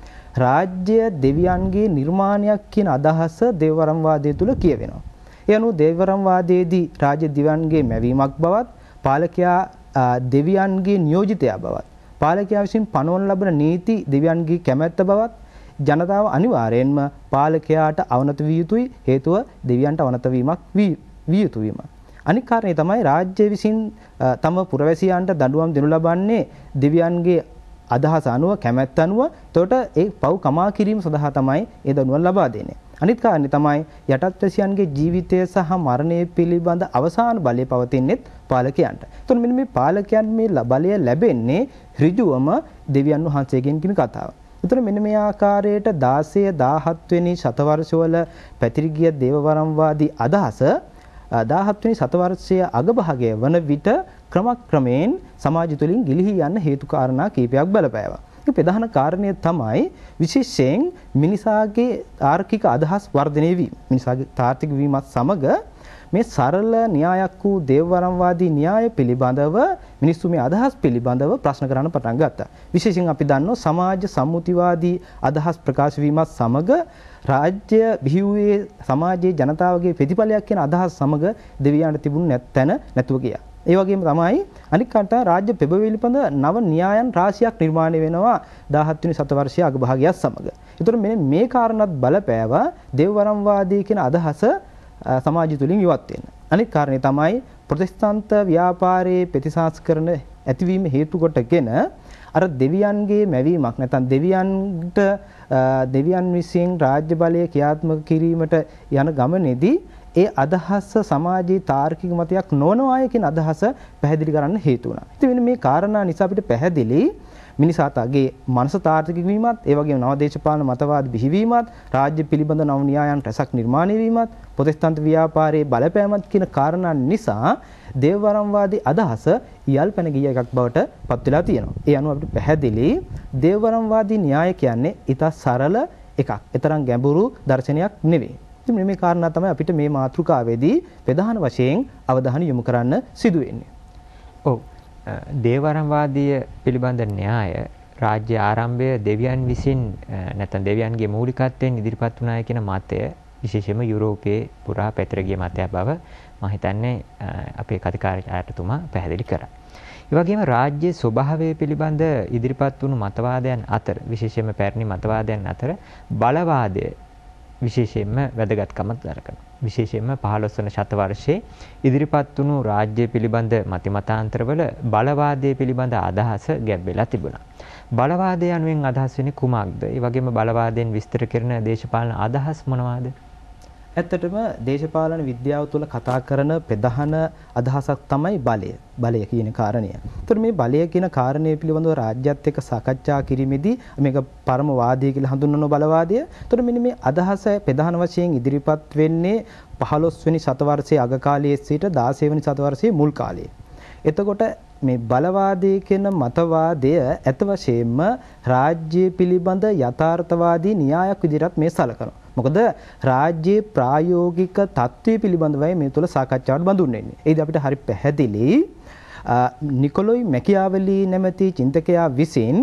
රාජ්‍ය දෙවියන්ගේ නිර්මාණයක් කියන අදහස දේවවරම්වාදය තුල කියවෙනවා. ඒ අනුව දේවවරම්වාදයේදී රාජ්‍ය දෙවියන්ගේ මැවීමක් බවත්, පාලකයා දෙවියන්ගේ නියෝජිතයා බවත්, පාලකයා විසින් පනවන ලබන නීති දෙවියන්ගේ කැමැත්ත බවත්, ජනතාව අනිවාර්යෙන්ම පාලකයාට අවනත විය යුතුයි. හේතුව දෙවියන්ට අවනත වීමක් විය යුතු වීම. අනික් කාරණේ තමයි රාජ්‍ය විසින් තම පුරවැසියන්ට දඬුවම් දෙනු ලබන්නේ දෙවියන්ගේ අදහස අනුව, කැමැත්ත අනුව. එතකොට ඒ පව් කමා කිරීම සඳහා තමයි ඒ දඬුවම් ලබා දෙන්නේ. අනිත් කාරණේ තමයි යටත්වැසියන්ගේ ජීවිතය සහ මරණය පිළිබඳ අවසාන බලය පවතින්නේ පාලකයන්ට. එතකොට මෙන්න මේ පාලකයන් මේ බලය ලැබෙන්නේ ඍජුවම දෙවියන් වහන්සේගෙන් කියන කතාව. එතකොට මෙන්න මේ ආකාරයට 16 17 වෙනි ශතවර්ෂවල පැතිරි ගිය දේවවරම්වාදී අදහස 17 වෙනි ශතවර්ෂයේ අගභාගය වන විට ක්‍රමක්‍රමයෙන් සමාජය තුළින් ගිලිහි යන්න හේතු කාරණා කීපයක් බලපෑවා. ඒ ප්‍රධාන කාරණය තමයි විශේෂයෙන් මිනිසාගේ තාර්කික අදහස් වර්ධනය වීම. මිනිසාගේ තාර්කික වීමත් සමග මේ සරල න්‍යායක් වූ දේවවරම්වාදී න්‍යාය පිළිබඳව මිනිස්සු මේ අදහස් පිළිබඳව ප්‍රශ්න කරන්න පටන් ගත්තා. විශේෂයෙන් අපි දන්නවා සමාජ සම්මුතිවාදී අදහස් ප්‍රකාශ වීමත් සමග රාජ්‍ය බිහි වූයේ සමාජයේ ජනතාවගේ ප්‍රතිඵලයක් කියන අදහස් සමග දෙවියන්ට තිබුණු නැත්නම් නැතුව ගියා. ඒ වගේම තමයි අනික් කට රාජ්‍ය පෙබවිලිපඳ නව න්‍යායන් රාශියක් නිර්මාණය වෙනවා 17 වෙනි සතවර්ෂයේ අගභාගයත් සමග. ඒතර මෙන්න මේ කාරණාත් බලපෑවා දේවවරම්වාදී කියන අදහස සමාජය තුලින් ඉවත් වෙන්න. අනිත් කාරණේ තමයි ප්‍රොටෙස්ටන්ත ව්‍යාපාරයේ ප්‍රතිසංස්කරණ ඇතිවීම හේතු කොටගෙන අර දෙවියන්ගේ මැවීමක් නැත්නම් දෙවියන් විසින් රාජ්‍ය බලය ක්‍රියාත්මක කිරීමට යන ගමනේදී ඒ අදහස සමාජයේ තාර්කික මතයක් නොවනවාය කියන අදහස පැහැදිලි කරන්න හේතු වුණා. ඉතින් මේ කාරණා නිසා අපිට පැහැදිලි මිනිසාගේ මනස තාර්කික වීමත්, ඒ වගේම නව දේශපාලන මතවාද බිහිවීමත්, රාජ්‍ය පිළිබඳ නව න්‍යායන් රැසක් නිර්මාණය වීමත්, ප්‍රොටෙස්ටන්ත ව්‍යාපාරයේ බලපෑමත් කියන කාරණා නිසා දේවවරම්වාදී අදහස යල්පැන ගිය එකක් බවට පත් වෙලා තියෙනවා. ඒ අනුව අපිට පැහැදිලි දේවවරම්වාදී න්‍යාය කියන්නේ ඊට සරල එකක්. ඒතරම් ගැඹුරු දර්ශනයක් නෙවෙයි. ඉතින් මේ කාරණා තමයි අපිට මේ මාතෘකාවේදී ප්‍රධාන වශයෙන් අවධානය යොමු කරන්න සිදු වෙන්නේ. ඔව්. දේවවරම්වාදීය පිළිබඳ න්‍යාය රාජ්‍ය ආරම්භය දෙවියන් විසින් නැත්නම් දෙවියන්ගේ මූලිකත්වයෙන් ඉදිරිපත් වුණාය කියන මතය විශේෂයෙන්ම යුරෝපයේ පුරා පැතිර ගිය මතයක් බව මම හිතන්නේ අපේ කතිකාචාර්යතුමා පැහැදිලි කරා. ඒ වගේම රාජ්‍ය ස්වභාවය පිළිබඳ ඉදිරිපත් වුණු මතවාදයන් අතර විශේෂයෙන්ම පැරණි මතවාදයන් අතර බලවාදය විශේෂයෙන්ම වැදගත්කම දරනවා. විශේෂයෙන්ම 15 වන ශතවර්ෂයේ ඉදිරිපත් වුණු රාජ්‍ය පිළිබඳ මතිමතාන්තරවල බලවාදයේ පිළිබඳ අදහස ගැබ් වෙලා තිබුණා. බලවාදය යනුවෙන් අදහස් වෙන්නේ කුමක්ද? ඒ වගේම බලවාදයෙන් විස්තර කරන දේශපාලන අදහස් මොනවාද? ඇත්තටම දේශපාලන විද්‍යාව තුළ කතා කරන ප්‍රධාන අදහසක් තමයි බලය. බලය කියන කාරණය. ඒතර මේ බලය කියන කාරණය පිළිබඳව රාජ්‍යයත් එක්ක සාකච්ඡා කිරීමේදී මේක පරම වාදය කියලා හඳුන්වන බලවාදය. ඒතර මෙන්න මේ අදහස ප්‍රධාන වශයෙන් ඉදිරිපත් වෙන්නේ 15 වෙනි සතවර්ෂයේ අග කාලයේ සිට 16 වෙනි සතවර්ෂයේ මුල් කාලයේ. එතකොට මේ බලවාදයේ කියන මතවාදය ඇත වශයෙන්ම රාජ්‍ය පිළිබඳ යථාර්ථවාදී න්‍යායක් විදිහට මේ සලකනවා. මොකද රාජ්‍යයේ ප්‍රායෝගික තත්ත්වය පිළිබඳවයි මේ තුළ සාකච්ඡාවට බඳුන් වෙන්නේ. ඒද අපිට හරි පැහැදිලි නිකොලොයි මැකියාවෙලි නැමැති චින්තකයා විසින්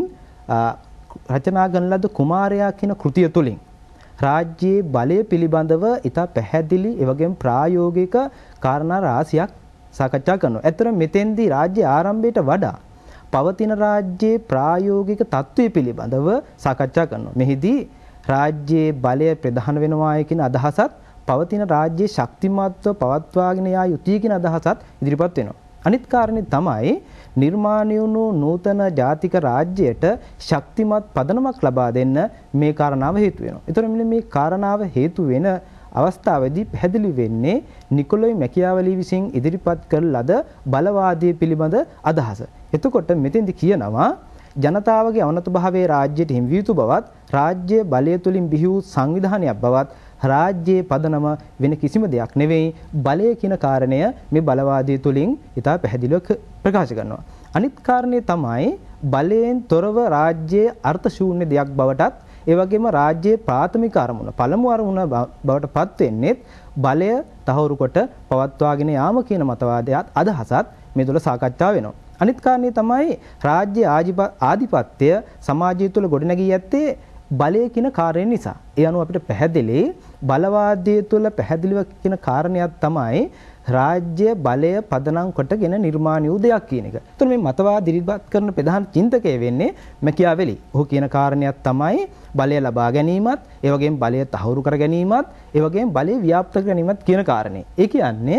රචනා කරන ලද කුමාරයා කියන කෘතිය තුළින් රාජ්‍යයේ බලය පිළිබඳව ඉතා පැහැදිලි ඒ වගේම ප්‍රායෝගික කාරණා රාශියක් සාකච්ඡා කරනවා. ඇත්තටම මෙතෙන්දී රාජ්‍ය ආරම්භයට වඩා පවතින රාජ්‍යයේ ප්‍රායෝගික තත්ත්වය පිළිබඳව සාකච්ඡා කරනවා. මෙහිදී රාජ්‍යයේ බලය ප්‍රධාන වෙනවායි කියන අදහසත් පවතින රාජ්‍යයේ ශක්තිමත්ව පවත්වාගෙන යා යුතුයි කියන අදහසත් ඉදිරිපත් වෙනවා. අනිත් කාරණේ තමයි නිර්මාණය වුණු නූතන ජාතික රාජ්‍යයට ශක්තිමත් පදනමක් ලබා දෙන්න මේ කාරණාව හේතු වෙනවා. ඒතර මෙන්න මේ කාරණාව හේතු වෙන අවස්ථාවේදී පැහැදිලි වෙන්නේ නිකොලොයි මැකියාවෙලි විසින් ඉදිරිපත් කළ ලද බලවාදයේ පිළිබඳ අදහස. එතකොට මෙතෙන්දි කියනවා ජනතාවගේ අවනත භාවයේ රාජ්‍යයට හිමි විය යුතු බවත් රාජ්‍ය බලය තුලින් බිහි වූ සංවිධානයක් බවත් රාජ්‍යයේ පදනම වෙන කිසිම දෙයක් නෙවෙයි බලය කියන කාරණය මේ බලවාදයේ තුලින් ඉතා පැහැදිලිව ප්‍රකාශ කරනවා. අනිත් කාරණේ තමයි බලයෙන් තොරව රාජ්‍යයේ අර්ථ ශූන්‍ය දෙයක් බවටත් ඒ වගේම රාජ්‍යයේ ප්‍රාථමික අරමුණ පළමු අරමුණ බවට පත් වෙන්නේ බලය තහවුරු කොට පවත්වාගෙන යාම කියන මතවාදයට අදහසත් මේ තුළ සාකච්ඡා වෙනවා. අනිත් කාරණේ තමයි රාජ්‍ය ආධිපත්‍ය සමාජය තුළ ගොඩනැගී ඇත්තේ බලය කියන කාරණේ නිසා. ඒ අනුව අපිට පැහැදිලි බලවාදයේ තුළ පැහැදිලිව කියන කාරණයක් තමයි රාජ්‍ය බලය පදනම් කොටගෙන නිර්මාණය වූ දෙයක් කියන එක. එතකොට මේ මතවාද ඉදිරිපත් කරන ප්‍රධාන චින්තකය වෙන්නේ මැකියාවෙලි. ඔහු කියන කාරණයක් තමයි බලය ලබා ගැනීමත්, ඒ වගේම බලය තහවුරු කර ගැනීමත්, ඒ වගේම බලය ව්‍යාප්ත කර ගැනීමත් කියන කාරණේ. ඒ කියන්නේ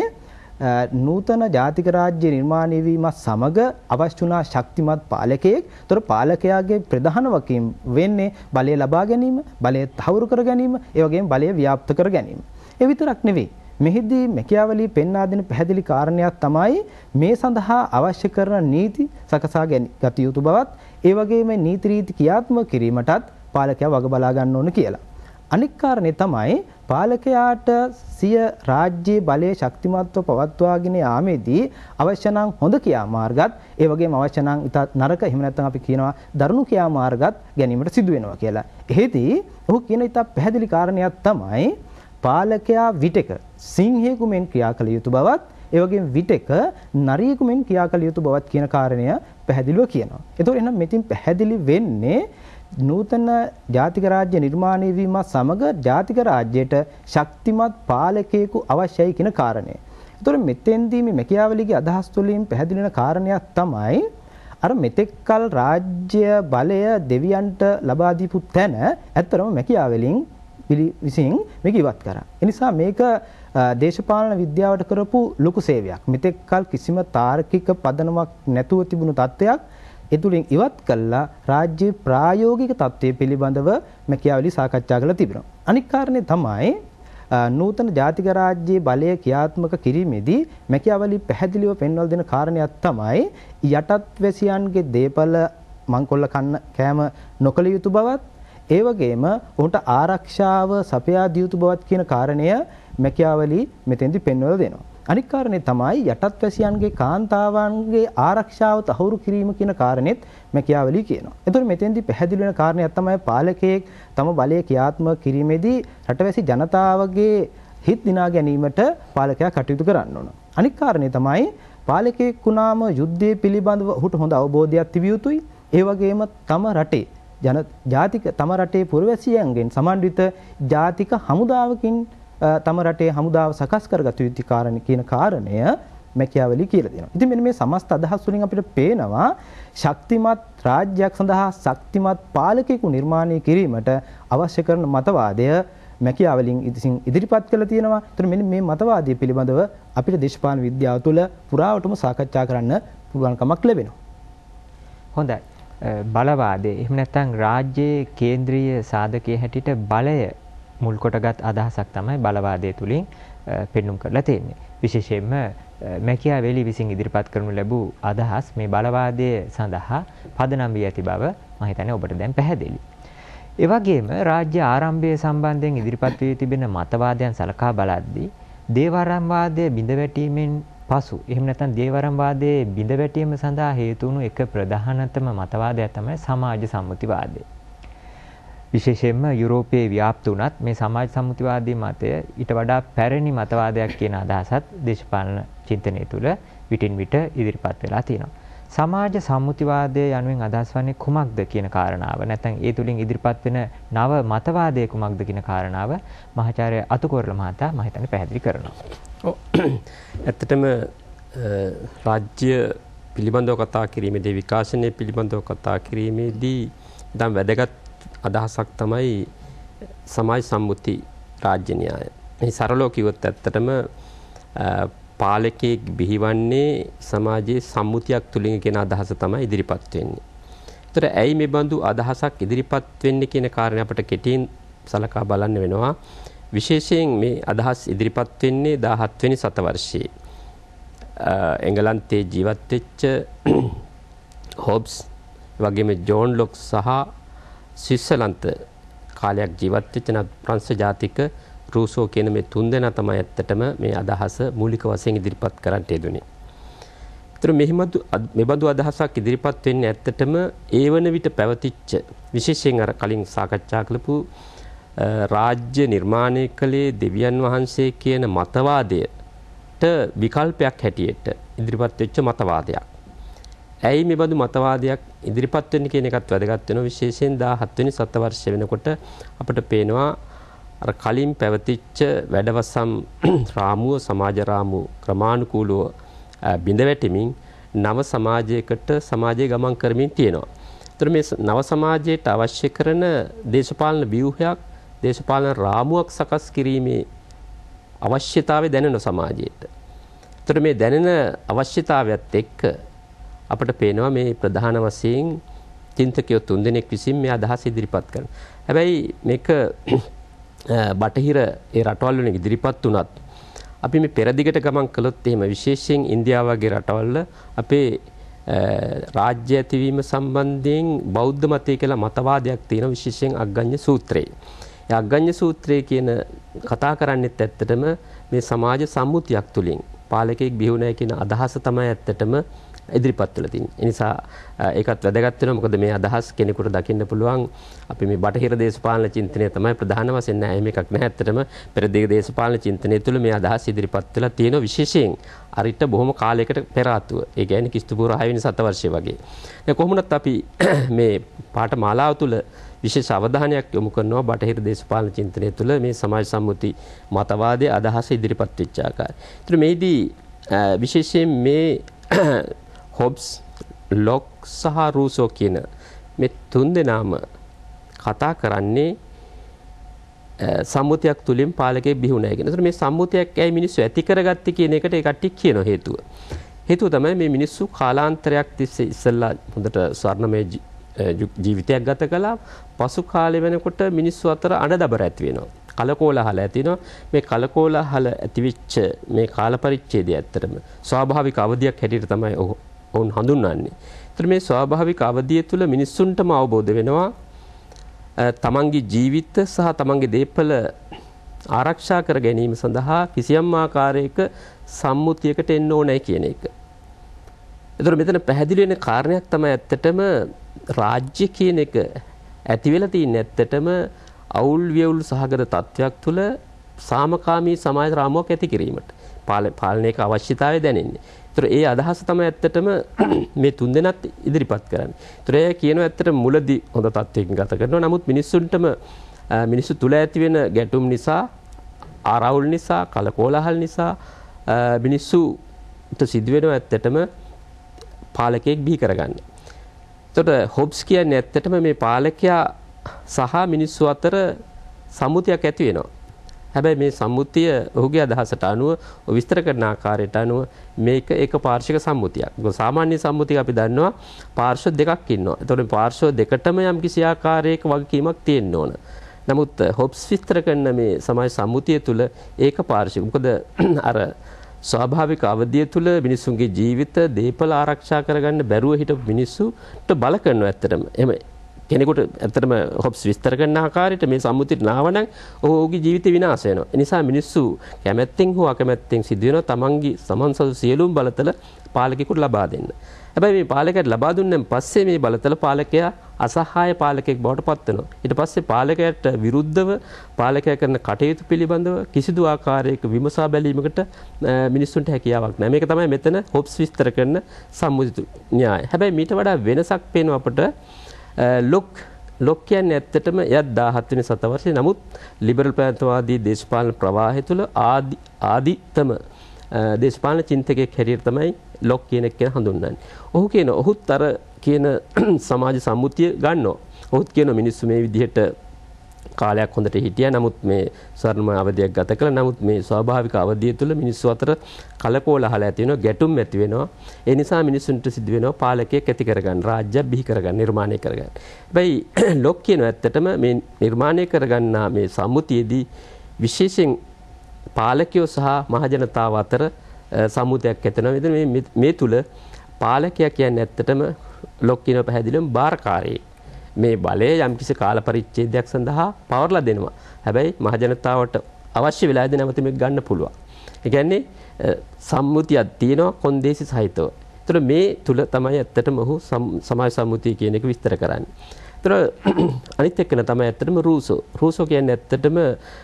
නූතන ජාතික රාජ්‍ය නිර්මාණය වීමත් සමග අවශ්‍ය වුණා ශක්තිමත් පාලකයෙක්. ඒතර පාලකයාගේ ප්‍රධාන වකීම් වෙන්නේ බලය ලබා ගැනීම, බලය තහවුරු කර ගැනීම, ඒ වගේම බලය ව්‍යාප්ත කර ගැනීම. ඒ විතරක් නෙවෙයි. මෙහිදී මැකියාවෙලි පෙන්වා දෙන පැහැදිලි කාරණයක් තමයි මේ සඳහා අවශ්‍ය කරන නීති සකසා ගත යුතු බවත්, ඒ වගේම නීති රීති ක්‍රියාත්මක කිරීමටත් පාලකයා වග බලා ගන්න ඕන කියලා. අනික් කාරණේ තමයි පාලකයාට සිය රාජ්‍යයේ බලය ශක්තිමත්ව පවත්වාගෙන යාමේදී අවශ්‍ය නම් හොඳ ක්‍රියාමාර්ගත්, ඒ වගේම අවශ්‍ය නම් ඉතා නරක, එහෙම නැත්නම් අපි කියනවා දරුණු ක්‍රියාමාර්ගත් ගැනීමට සිදු වෙනවා කියලා. එහෙදී ඔහු කියන ඉතා පැහැදිලි කාරණයක් තමයි පාලකයා විටක සිංහයෙකු මෙන් ක්‍රියා කළ යුතු බවත්, ඒ වගේම විටක නරියෙකු මෙන් ක්‍රියා කළ යුතු බවත් කියන කාරණය පැහැදිලිව කියනවා. ඒතකොට එහෙනම් මෙතින් පැහැදිලි වෙන්නේ නූතන ජාතික රාජ්‍ය නිර්මාණය වීම සමග ජාතික රාජ්‍යයට ශක්තිමත් පාලකයෙකු අවශ්‍යයි කියන කාරණය. ඒතකොට මෙතෙන්දී මේ මැකියාවෙලිගේ අදහස් තුළින් පැහැදිලි වෙන කාරණයක් තමයි අර මෙතෙක්කල් රාජ්‍ය බලය දෙවියන්ට ලබා දීපු තැන ඇත්තරම මැකියාවෙලින් විසින් මේක ඉවත් කරා. ඒ නිසා මේක දේශපාලන විද්‍යාවට කරපු ලොකු සේවයක්. මෙතෙක්කල් කිසිම තාර්කික පදනමක් නැතුව තිබුණු තත්ත්වයක් ඒ තුලින් ඉවත් කළා රාජ්‍ය ප්‍රායෝගික තත්ත්වය පිළිබඳව මැකියාවෙලි සාකච්ඡා කරලා තිබෙනවා. අනික් කාරණේ තමයි නූතන ජාතික රාජ්‍යයේ බලය ක්‍රියාත්මක කිරීමේදී මැකියාවෙලි පැහැදිලිව පෙන්වලා දෙන කාරණයක් තමයි යටත් වැසියන්ගේ දේපල මංකොල්ල කෑම නොකළ යුතු බවත්, ඒ වගේම උන්ට ආරක්ෂාව සපයා දිය යුතු බවත් කියන කාරණය මැකියාවෙලි මෙතෙන්දි පෙන්වලා දෙනවා. අනික් කාරණේ තමයි යටත් වැසියන්ගේ කාන්තාවන්ගේ ආරක්ෂාව තහවුරු කිරීම කියන කාරණෙත් මැකියාවෙලි කියනවා. එතකොට මෙතෙන්දි පැහැදිලි වෙන කාරණයක් තමයි පාලකයෙක් තම බලය ක්‍රියාත්මක කිරීමේදී රටවැසි ජනතාවගේ හිත් දිනා ගැනීමට පාලකයා කටයුතු කරන්න ඕන. අනික් කාරණේ තමයි පාලකයෙක් වුණාම යුද්ධය පිළිබඳව ඔහුට හොඳ අවබෝධයක් තිබිය යුතුයි. ඒ වගේම තම රටේ ජාතික තම රටේ පුරවැසියන්ගෙන් සමන්විත ජාතික හමුදාවකින් තම රටේ හමුදාව සකස් කරගත යුතු කියන කාරණය මැකියාවෙලි කියලා දෙනවා. ඉතින් මෙන්න මේ සමස්ත අදහස් වලින් අපිට පේනවා ශක්තිමත් රාජ්‍යයක් සඳහා ශක්තිමත් පාලකයෙකු නිර්මාණය කිරීමට අවශ්‍ය කරන මතවාදය මැකියාවෙලින් ඉදිරිපත් කළා තියෙනවා. ඒතර මෙන්න මේ මතවාදය පිළිබඳව අපිට දේශපාලන විද්‍යාව තුළ පුරාවටම සාකච්ඡා කරන්න පුළුවන්කමක් ලැබෙනවා. හොඳයි. බලවාදය එහෙම නැත්නම් රාජ්‍යයේ කේන්ද්‍රීය සාධකයේ හැටියට බලය මුල් කොටගත් අදහසක් තමයි බලවාදය තුලින් පෙන්눔 කරලා තියෙන්නේ. විශේෂයෙන්ම මැකියාවෙලි විසින් ඉදිරිපත් කරනු ලැබූ අදහස් මේ බලවාදය සඳහා පදනම් වී ඇති බව මම හිතන්නේ ඔබට දැන් පැහැදිලි. ඒ වගේම රාජ්‍ය ආරම්භය සම්බන්ධයෙන් ඉදිරිපත් වී තිබෙන මතවාදයන් සලකා බලද්දී දේවාරම්වාදය බිඳවැටීමෙන් පසු එහෙම නැත්නම් දේවාරම්වාදයේ බිඳවැටීම සඳහා හේතු වුණු එක ප්‍රධානතම මතවාදය තමයි සමාජ සම්මුතිවාදය. විශේෂයෙන්ම යුරෝපයේ ව්‍යාප්ත වුණත් මේ සමාජ සම්මුතිවාදී මතය ඊට වඩා පැරණි මතවාදයක් කියන අදහසත් දේශපාලන චින්තනය තුළ විටින් විට ඉදිරිපත් වෙලා තියෙනවා. සමාජ සම්මුතිවාදය යනුවෙන් අදහස් වන්නේ කුමක්ද කියන කාරණාව නැත්නම් ඒ තුලින් ඉදිරිපත් වෙන නව මතවාදය කුමක්ද කියන කාරණාව මහාචාර්ය අතුකෝරළ මහතා මම හිතන්නේ පැහැදිලි කරනවා. ඔව්. ඇත්තටම රාජ්‍ය පිළිබඳව කතා කිරීමේදී විකාශනය පිළිබඳව කතා කිරීමේදී දැන් වැදගත් අදහසක් තමයි සමාජ සම්මුති රාජ්‍ය න්‍යාය. මේ සරලව කිව්වොත් ඇත්තටම පාලකයෙක් බිහිවන්නේ සමාජයේ සම්මුතියක් තුලින් කියන අදහස තමයි ඉදිරිපත් වෙන්නේ. ඒතර ඇයි මේ බඳු අදහසක් ඉදිරිපත් වෙන්නේ කියන කාරණය අපිට කෙටියෙන් සලකා බලන්න වෙනවා. විශේෂයෙන් මේ අදහස් ඉදිරිපත් වෙන්නේ 17 වෙනි සතවර්ෂයේ. එංගලන්තයේ ජීවත් වෙච්ච හොබ්ස් වගේම ජෝන් ලොක් සහ ස්විට්සර්ලන්ත කාලයක් ජීවත් වෙච්ච ප්‍රංශ ජාතික රූසෝ කියන මේ තුන්දෙනා තමයි ඇත්තටම මේ අදහස මූලික වශයෙන් ඉදිරිපත් කරන්නට යෙදුනේ. ඒතර මෙබඳු අදහසක් ඉදිරිපත් වෙන්නේ ඇත්තටම ඒ වන විට පැවතිච්ච විශේෂයෙන් අර කලින් සාකච්ඡා කළපු රාජ්‍ය නිර්මාණය කළේ දෙවියන් වහන්සේ කියන මතවාදයට විකල්පයක් හැටියට ඉදිරිපත් වෙච්ච මතවාදයක්. ඇයි මේ බඳු මතවාදයක් ඉදිරිපත් වෙන්නේ කියන එකත් වැදගත් වෙනවා. විශේෂයෙන් 17 වෙනි සතවර්ෂය වෙනකොට අපිට පේනවා අර කලින් පැවතිච්ච වැඩවසම් රාමුව සමාජ රාමුව ක්‍රමානුකූලව බිඳවැටෙමින් නව සමාජයකට සමාජයේ ගමන් කරමින් තියෙනවා. ඒතර මේ නව සමාජයට අවශ්‍ය කරන දේශපාලන ව්‍යුහයක් දේශපාලන රාමුවක් සකස් කිරීමේ අවශ්‍යතාවය දැනෙන සමාජයට. ඒතර මේ දැනෙන අවශ්‍යතාවයත් එක්ක අපිට පේනවා මේ ප්‍රධාන වශයෙන් චින්තකයෝ තුන්දෙනෙක් විසින් මේ අදහස් ඉදිරිපත් කරනවා. හැබැයි මේක බටහිර ඒ රටවල් වලින් ඉදිරිපත් වුණත් අපි මේ පෙරදිගට ගමන් කළොත් එහෙම විශේෂයෙන් ඉන්දියාව වගේ රටවල අපේ රාජ්‍ය ඇතිවීම සම්බන්ධයෙන් බෞද්ධ මතය කියලා මතවාදයක් තියෙනවා විශේෂයෙන් අග්ගඤ්ඤ සූත්‍රයේ. ඒ අග්ගඤ්ඤ සූත්‍රය කියන කතා කරන්නේත් ඇත්තටම මේ සමාජ සම්මුතියක් තුලින් පාලකෙක් බිහුණයි කියන අදහස තමයි ඇත්තටම ඉදිරිපත් වෙලා තියෙන්නේ. ඒ නිසා ඒකත් වැදගත් වෙනවා. මොකද මේ අදහස් කෙනෙකුට දකින්න පුළුවන් අපි මේ බටහිර දේශපාලන චින්තනය තමයි ප්‍රධාන වශයෙන් නැහැ. මේකක් නැහැ. ඇත්තටම පෙරදිග දේශපාලන චින්තනය තුළ මේ අදහස් ඉදිරිපත් වෙලා තියෙනවා විශේෂයෙන් අරිට බොහොම කාලයකට පෙර ආතුව. ඒ කියන්නේ ක්‍රිස්තු පූර්ව 6 වෙනි සතවර්ෂය වගේ. දැන් කොහොමුණත් අපි මේ පාඨමාලාව තුළ විශේෂ අවධානයක් යොමු කරනවා බටහිර දේශපාලන චින්තනය තුළ මේ සමාජ සම්මුති මතවාදයේ අදහස ඉදිරිපත් වෙච්ච ආකාරය. ඒතර මේදී විශේෂයෙන් මේ හොබ්ස් ලොක් සහ රූසෝ කියන මේ තුන්දෙනාම කතා කරන්නේ සම්මුතියක් තුලින් පාලකයෙක් බිහුණයි කියන. ඒතර මේ සම්මුතියක් ඇයි මිනිස්සු ඇති කරගත්තේ කියන එකට ඒ කට්ටිය කියන හේතුව. හේතුව තමයි මේ මිනිස්සු කාලාන්තරයක් තිස්සේ ඉස්සෙල්ලා හොඳට ස්වර්ණමය ජීවිතයක් ගත කළා. පසු කාලේ වෙනකොට මිනිස්සු අතර අඬදබර ඇති වෙනවා. කලකෝලහල ඇති වෙනවා. මේ කලකෝලහල ඇතිවෙච්ච මේ කාල පරිච්ඡේදය ඇත්තටම ස්වාභාවික අවධියක් හැටියට තමයි ඔවුන් හඳුන්වන්නේ. ඒතර මේ ස්වාභාවික අවධිය තුළ මිනිස්සුන්ටම අවබෝධ වෙනවා තමන්ගේ ජීවිත සහ තමන්ගේ දේපල ආරක්ෂා කර ගැනීම සඳහා කිසියම් ආකාරයක සම්මුතියකට එන්න ඕනේ කියන එක. ඒතර මෙතන පැහැදිලි වෙන කාරණයක් තමයි ඇත්තටම රාජ්‍ය කියන එක ඇති වෙලා තියෙන්නේ ඇත්තටම අවුල් වියවුල් සහගත තත්වයක් තුළ සාමකාමී සමාජ රාමුවක් ඇති කිරීමට පාලනයක අවශ්‍යතාවය දැනෙන්නේ. ඒතර ඒ අදහස තමයි ඇත්තටම මේ තුන්දෙනාත් ඉදිරිපත් කරන්නේ. ඒතර ඒ කියනවා ඇත්තටම මුලදී හොඳ තත්වයකින් ගත කරනවා. නමුත් මිනිස්සුන්ටම මිනිස්සු තුල ඇති වෙන ගැටුම් නිසා, ආරවුල් නිසා, කලකෝලහල් නිසා මිනිස්සුට සිද්ධ වෙනවා ඇත්තටම පාලකයෙක් බිහි කරගන්න. එතකොට හොබ්ස් කියන්නේ ඇත්තටම මේ පාලකයා සහ මිනිස්සු අතර සම්මුතියක් ඇති වෙනවා. හැබැයි මේ සම්මුතිය ඔහුගේ අදහසට අනුව විස්තර කරන ආකාරයට අනුව මේක එක පාර්ශ්වික සම්මුතියක්. මොකද සාමාන්‍ය සම්මුතිය අපි දන්නවා පාර්ශ්ව දෙකක් ඉන්නවා. එතකොට පාර්ශ්ව දෙකටම යම් කිසි ආකාරයක වගකීමක් තියෙන්න ඕන. නමුත් හොබ්ස් විස්තර කරන මේ සමාජ සම්මුතිය තුළ ඒක පාර්ශ්වික. මොකද අර ස්වාභාවික අවධිය තුළ මිනිසුන්ගේ ජීවිත දේපල ආරක්ෂා කරගන්න බැරුව හිටපු මිනිස්සුන්ට බල කරනවා ඇත්තටම. එහෙම කෙනෙකුට ඇත්තටම හොබ්ස් විස්තර කරන ආකාරයට මේ සම්මුතියට නාවනම් ඔහුගේ ජීවිතය විනාශ වෙනවා. ඒ නිසා මිනිස්සු කැමැත්තෙන් හෝ අකමැත්තෙන් සිදු වෙනවා තමන්ගේ සමන්සතු සියලුම බලතල පාලකෙකුට ලබා දෙන්න. හැබැයි මේ පාලකයාට ලබා දුන්නෙන් පස්සේ මේ බලතල පාලකයා අසහාය පාලකෙක් බවට පත් වෙනවා. ඊට පස්සේ පාලකයාට විරුද්ධව පාලකයා කරන කටයුතු පිළිබඳව කිසිදු ආකාරයක විමසා බැලීමකට මිනිස්සුන්ට හැකියාවක් නැහැ. මේක තමයි මෙතන හොබ්ස් විස්තර කරන සම්මුති න්‍යාය. හැබැයි මීට වඩා වෙනසක් පේනවා අපට. ලොක් කියන්නේ ඇත්තටම එයත් 17 වෙනි සතවර්ෂයේ නමුත් ලිබරල් ප්‍රජාතන්ත්‍රවාදී දේශපාලන ප්‍රවාහය තුළ ආදිතම දේශපාලන චින්තකයෙක් හැටියට තමයි ලොක් කියන එක හඳුන්වන්නේ. ඔහුත් අර කියන සමාජ සම්මුතිය ගන්නවා. ඔහුත් කියන මිනිස්සු මේ විදිහට කාලයක් හොඳට හිටියා. නමුත් මේ ස්වර්ණමය අවධියක් ගත කළා. නමුත් මේ ස්වාභාවික අවධිය තුළ මිනිස්සු අතර කලකෝලහල ඇති වෙනවා, ගැටුම් ඇති වෙනවා. ඒ නිසා මිනිස්සුන්ට සිද්ධ වෙනවා පාලකයෙක් ඇති කරගන්න, රාජ්‍යයක් බිහි කරගන්න, නිර්මාණය කරගන්න. හැබැයි ලොක් කියන ඇත්තටම මේ නිර්මාණය කරගන්නා මේ සම්මුතියේදී විශේෂයෙන් පාලකයෝ සහ මහජනතාව අතර සම්මුතියක් ඇති වෙනවා. මේ තුල පාලකයා කියන්නේ ඇත්තටම ලොක් කියන පැහැදිලිවම බාරකාරයෙක්. මේ බලය යම්කිසි කාල පරිච්ඡේදයක් සඳහා පවර්ලා දෙනවා. හැබැයි මහජනතාවට අවශ්‍ය වෙලාවදී නැවත මේක ගන්න පුළුවන්. ඒ කියන්නේ සම්මුතියක් තියෙනවා කොන්දේසි සහිතව. ඒතර මේ තුල තමයි ඇත්තටම ඔහු සමාජ සම්මුතිය කියන එක විස්තර කරන්නේ. ඒතර අනිත් එක්කන තමයි ඇත්තටම රූසෝ කියන්නේ ඇත්තටම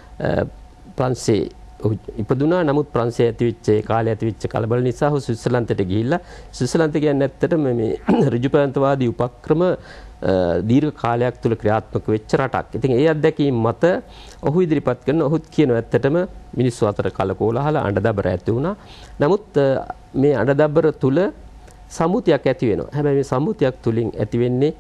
ප්‍රංශේ ඉපදුනා. නමුත් ප්‍රංශයේ ඇතිවෙච්ච කාලේ ඇතිවෙච්ච කලබල නිසා ඔහු ස්විට්සර්ලන්තයට ගිහිල්ලා ස්විට්සර්ලන්ත කියන්නේ ඇත්තටම මේ ඍජුපන්තවාදී උපක්‍රම දීර්ඝ කාලයක් තුල ක්‍රියාත්මක වෙච්ච රටක්. ඉතින් ඒ අත්දැකීම් මත ඔහු ඉදිරිපත් කරන ඔහුත් කියන ඇත්තටම මිනිස්සු අතර කලකෝලහල අඬදබර ඇති වුණා. නමුත් මේ අඬදබර තුල සම්මුතියක් ඇති වෙනවා. හැබැයි මේ සම්මුතියක් තුලින් ඇති වෙන්නේ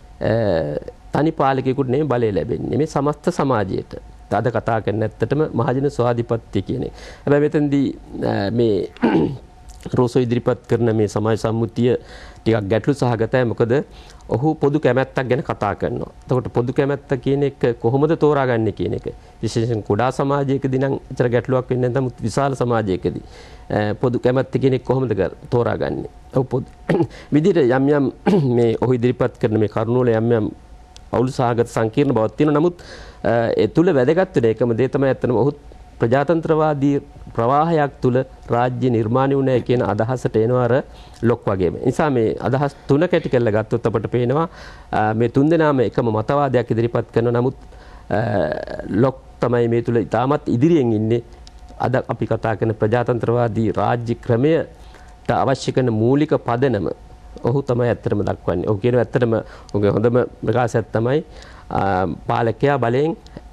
තනි පාලකයෙකුට නෙමෙයි බලය ලැබෙන්නේ. මේ සමස්ත සමාජයට. අද කතා කරන ඇත්තටම මහජන ස්වාධිපත්‍ය කියන එක. හැබැයි මෙතනදී මේ රෝසෝ ඉදිරිපත් කරන මේ සමාජ සම්මුතිය ටිකක් ගැටලු සහගතයි. මොකද ඔහු පොදු කැමැත්තක් ගැන කතා කරනවා. එතකොට පොදු කැමැත්ත කියන එක කොහොමද තෝරාගන්නේ කියන එක විශේෂයෙන් කුඩා සමාජයකදී නම් අතර ගැටලුවක් වෙන්නේ නැහැ. නමුත් විශාල සමාජයකදී පොදු කැමැත්ත කියන එක කොහොමද තෝරාගන්නේ? ඔව් පොදු විදිහට යම් මේ ඔහු ඉදිරිපත් කරන මේ කරුණු වල යම් අවුල් සහගත සංකීර්ණ බවක් තියෙනවා. නමුත් ඒ තුල වැදගත් වෙන එකම දේ තමයි ඇත්තම ඔහු ප්‍රජාතන්ත්‍රවාදී ප්‍රවාහයක් තුල රාජ්‍ය නිර්මාණය වුණා කියන අදහසට එනවා අර ලොක් වගේම. නිසා මේ අදහස් තුන කැටි කරලා ගත්තොත් අපට පේනවා මේ තුන්දෙනාම එකම මතවාදයක් ඉදිරිපත් කරනවා. නමුත් ලොක් තමයි මේ තුල ඉතාමත් ඉදිරියෙන් ඉන්නේ. අද අපි කතා කරන ප්‍රජාතන්ත්‍රවාදී රාජ්‍ය ක්‍රමයට අවශ්‍ය කරන මූලික පදනම ඔහු තමයි ඇත්තටම දක්වන්නේ. ඔහු කියන ඇත්තටම ඔහුගේ හොඳම ප්‍රකාශයක් තමයි පාලකයා බලයෙන්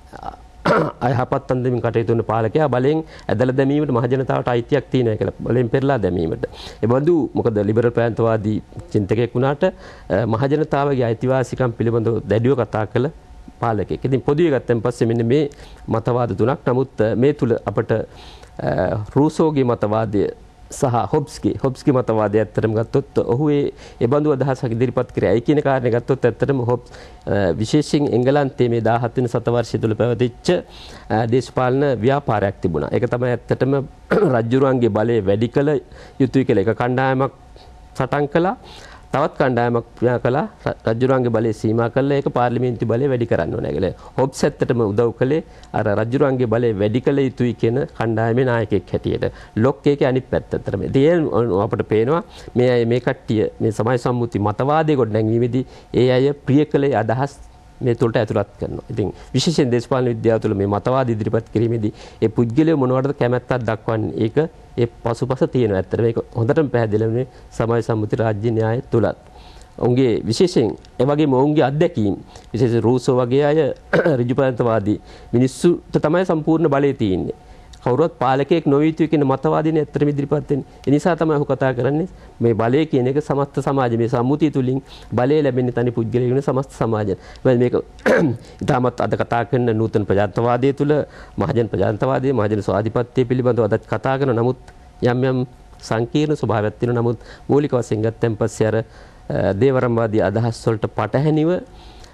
අයහපත් අන්දමින් කටයුතු කරන පාලකයා බලයෙන් ඇදලා දැමීමට මහජනතාවට අයිතියක් තියෙනවා කියලා බලයෙන් පෙරලා දැමීමට. ඒ බඳු මොකද ලිබරල් ප්‍රජාතන්ත්‍රවාදී චින්තකයෙක් වුණාට මහජනතාවගේ අයිතිවාසිකම් පිළිබඳව දැඩිව කතා කළ පාලකයෙක්. ඉතින් පොදුවේ ගත්තන් පස්සේ මෙන්න මේ මතවාද තුනක්. නමුත් මේ තුල අපට රූසෝගේ මතවාදය සහ හොබ්ස්ගේ මතවාදය ඇත්තටම ගත්තොත් ඔහු ඒ බඳු අදහසක් ඉදිරිපත් කරේ. ඒ කියන කාරණේ ගත්තොත් ඇත්තටම හොබ්ස් විශේෂයෙන් එංගලන්තයේ මේ 17 වෙනි සතවර්ෂය තුල පැවතිච්ච දේශපාලන ව්‍යාපාරයක් තිබුණා. ඒක තමයි ඇත්තටම රජුරුවන්ගේ බලය වැඩි කළ යුතුයි කියලා එක කණ්ඩායමක් සටන් කළා. තවත් කණ්ඩායමක් ක්‍රියා කළා රජුරුවන්ගේ බලය සීමා කළා. ඒක පාර්ලිමේන්තු බලය වැඩි කරන්න ඕනේ කියලා. හොබ්ස් ඇත්තටම උදව් කළේ අර රජුරුවන්ගේ බලය වැඩි කළ යුතුයි කියන කණ්ඩායමේ නායකයෙක් හැටියට. ලොක් එකේ අනිත් පැත්ත ඇත්තටම. ඉතින් අපිට පේනවා මේ කට්ටිය මේ සමාජ සම්මුති මතවාදයේ ගොඩනැංවීමේදී ඒ අය ප්‍රිය කළේ අදහස් මේ තුළට ඇතුළත් කරනවා. ඉතින් විශේෂයෙන් දේශපාලන විද්‍යාව තුළ මේ මතවාද ඉදිරිපත් කිරීමේදී ඒ පුද්ගලයා මොනවටද කැමැත්තක් දක්වන්නේ ඒක ඒ පසුපස තියෙනවා. ඇත්තට මේක හොඳටම පැහැදිලි වෙන්නේ සමාජ සම්මුති රාජ්‍ය න්‍යාය තුලත්. ඔවුන්ගේ විශේෂයෙන් ඒ වගේම ඔවුන්ගේ අත්දැකීම් විශේෂයෙන් රූසෝ වගේ අය ඍජුපන්තවාදී මිනිස්සුන්ට තමයි සම්පූර්ණ බලය තියෙන්නේ. කවුරුත් පාලකයෙක් නොවිය යුතුයි කියන මතවාදීනේ ඇත්තටම ඉදිරිපත් වෙන්නේ. ඒ නිසා තමයි ඔහු කතා කරන්නේ මේ බලය කියන එක සමස්ත සමාජය මේ සම්මුතිය තුලින් බලය ලැබෙන්නේ තනි පුද්ගලයෙකුට සමස්ත සමාජයට. මේක ඉතාමත් අද කතා කරන නූතන ප්‍රජාතන්ත්‍රවාදයේ තුල මහජන ප්‍රජාතන්ත්‍රවාදයේ මහජන ස්වාධිපත්‍ය පිළිබඳව අද කතා කරන නමුත් යම් සංකීර්ණ ස්වභාවයක් තියෙනවා. නමුත් මූලික වශයෙන් ගත්තන් පස්සේ අර දේවරම්වාදී අදහස් වලට පටහැනිව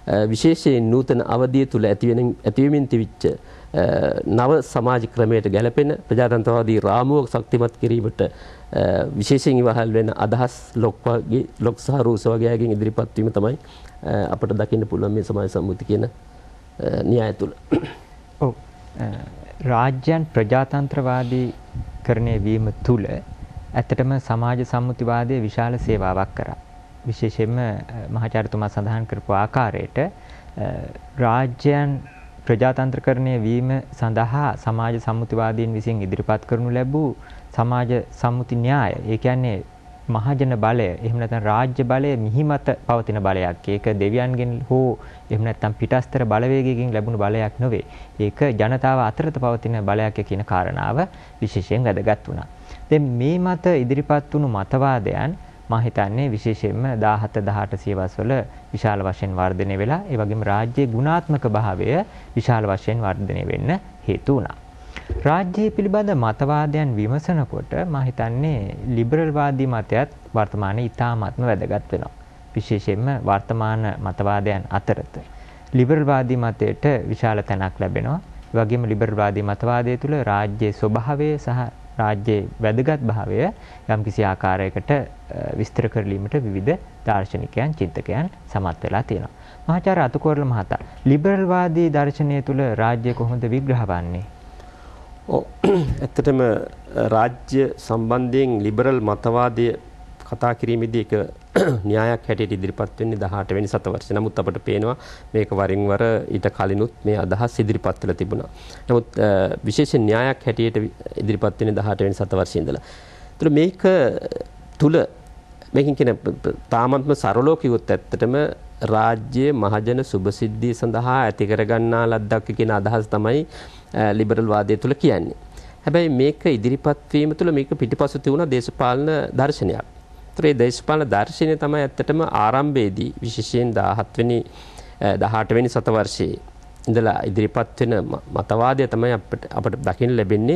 විශේෂයෙන් නූතන අවධිය තුළ ඇතිවෙමින් තිබිච්ච නව සමාජ ක්‍රමයට ගැලපෙන ප්‍රජාතන්ත්‍රවාදී රාමුව ශක්තිමත් කිරීමට විශේෂයෙන් ඉවහල් වෙන අදහස් ලොක් සහ රූස වගේ අයගෙන් ඉදිරිපත් වීම තමයි අපට දකින්න පුළුවන් මේ සමාජ සම්මුති කියන න්‍යාය තුළ. ඔව්. රාජ්‍යයන් ප්‍රජාතන්ත්‍රවාදී කරණය වීම තුළ ඇත්තටම සමාජ සම්මුතිවාදයේ විශාල සේවාවක් කරා. විශේෂයෙන්ම මහාචාර්යතුමා සඳහන් කරපු ආකාරයට රාජ්‍යයන් ප්‍රජාතන්ත්‍රකරණය වීම සඳහා සමාජ සම්මුතිවාදීන් විසින් ඉදිරිපත් කරනු ලැබූ සමාජ සම්මුති න්‍යාය, ඒ කියන්නේ මහජන බලය, එහෙම නැත්නම් රාජ්‍ය බලය මිහිමත පවතින බලයක්. ඒක දෙවියන්ගෙන් හෝ එහෙම නැත්නම් පිටස්තර බලවේගයකින් ලැබුණු බලයක් නෙවෙයි. ඒක ජනතාව අතරත පවතින බලයක් කියන කාරණාව විශේෂයෙන් වැදගත් වුණා. දැන් මේ මත ඉදිරිපත් වුණු මතවාදයන් මම හිතන්නේ විශේෂයෙන්ම 17 18 සියවස්වල විශාල වශයෙන් වර්ධනය වෙලා ඒ වගේම රාජ්‍යයේ ගුණාත්මක භාවය විශාල වශයෙන් වර්ධනය වෙන්න හේතු වුණා. රාජ්‍යය පිළිබඳ මතවාදයන් විමසනකොට මම හිතන්නේ ලිබරල් වාදී මතයත් වර්තමානයේ ඉතාමත්ම වැදගත් වෙනවා. විශේෂයෙන්ම වර්තමාන මතවාදයන් අතරත ලිබරල් වාදී මතයට විශාල තැනක් ලැබෙනවා. ඒ වගේම ලිබරල් වාදී මතවාදය තුළ රාජ්‍යයේ ස්වභාවය සහ රාජ්‍යයේ වැදගත් භාවය යම්කිසි ආකාරයකට විස්තර කරලීමට විවිධ දාර්ශනිකයන් චින්තකයන් සමත් වෙලා තියෙනවා. මහාචාර්ය අතුකෝරළ මහතා, ලිබරල් වාදී දර්ශනය තුළ රාජ්‍ය කොහොමද විග්‍රහ වන්නේ? ඇත්තටම රාජ්‍ය සම්බන්ධයෙන් ලිබරල් මතවාදය කතා කිරීමේදී එක න්‍යායක් හැටියට ඉදිරිපත් වෙන්නේ 18 වෙනි සතවර්ෂයේ. නමුත් අපට පේනවා මේක වරින් වර ඊට කලිනුත් මේ අදහස් ඉදිරිපත් වෙලා තිබුණා. නමුත් විශේෂ න්‍යායක් හැටියට ඉදිරිපත් වෙන්නේ 18 වෙනි සතවර්ෂයේ ඉඳලා. ඒතර මේක තුල මේකෙන් කියන තාමත්ම සරලව කිව්වොත් ඇත්තටම රාජ්‍ය මහජන සුභසිද්ධිය සඳහා ඇති කරගන්නා ලද්දක් කියන අදහස් තමයි ලිබරල් වාදය තුල කියන්නේ. හැබැයි මේක ඉදිරිපත් වීම තුළ මේක පිටිපසු තියුණ දේශපාලන දර්ශනයක්. ඒ දේශපාලන දර්ශනය තමයි ඇත්තටම ආරම්භයේදී විශේෂයෙන් 18 වෙනි සතවර්ෂයේ ඉඳලා ඉදිරිපත් වෙන මතවාදය තමයි අපට දකින්න ලැබෙන්නේ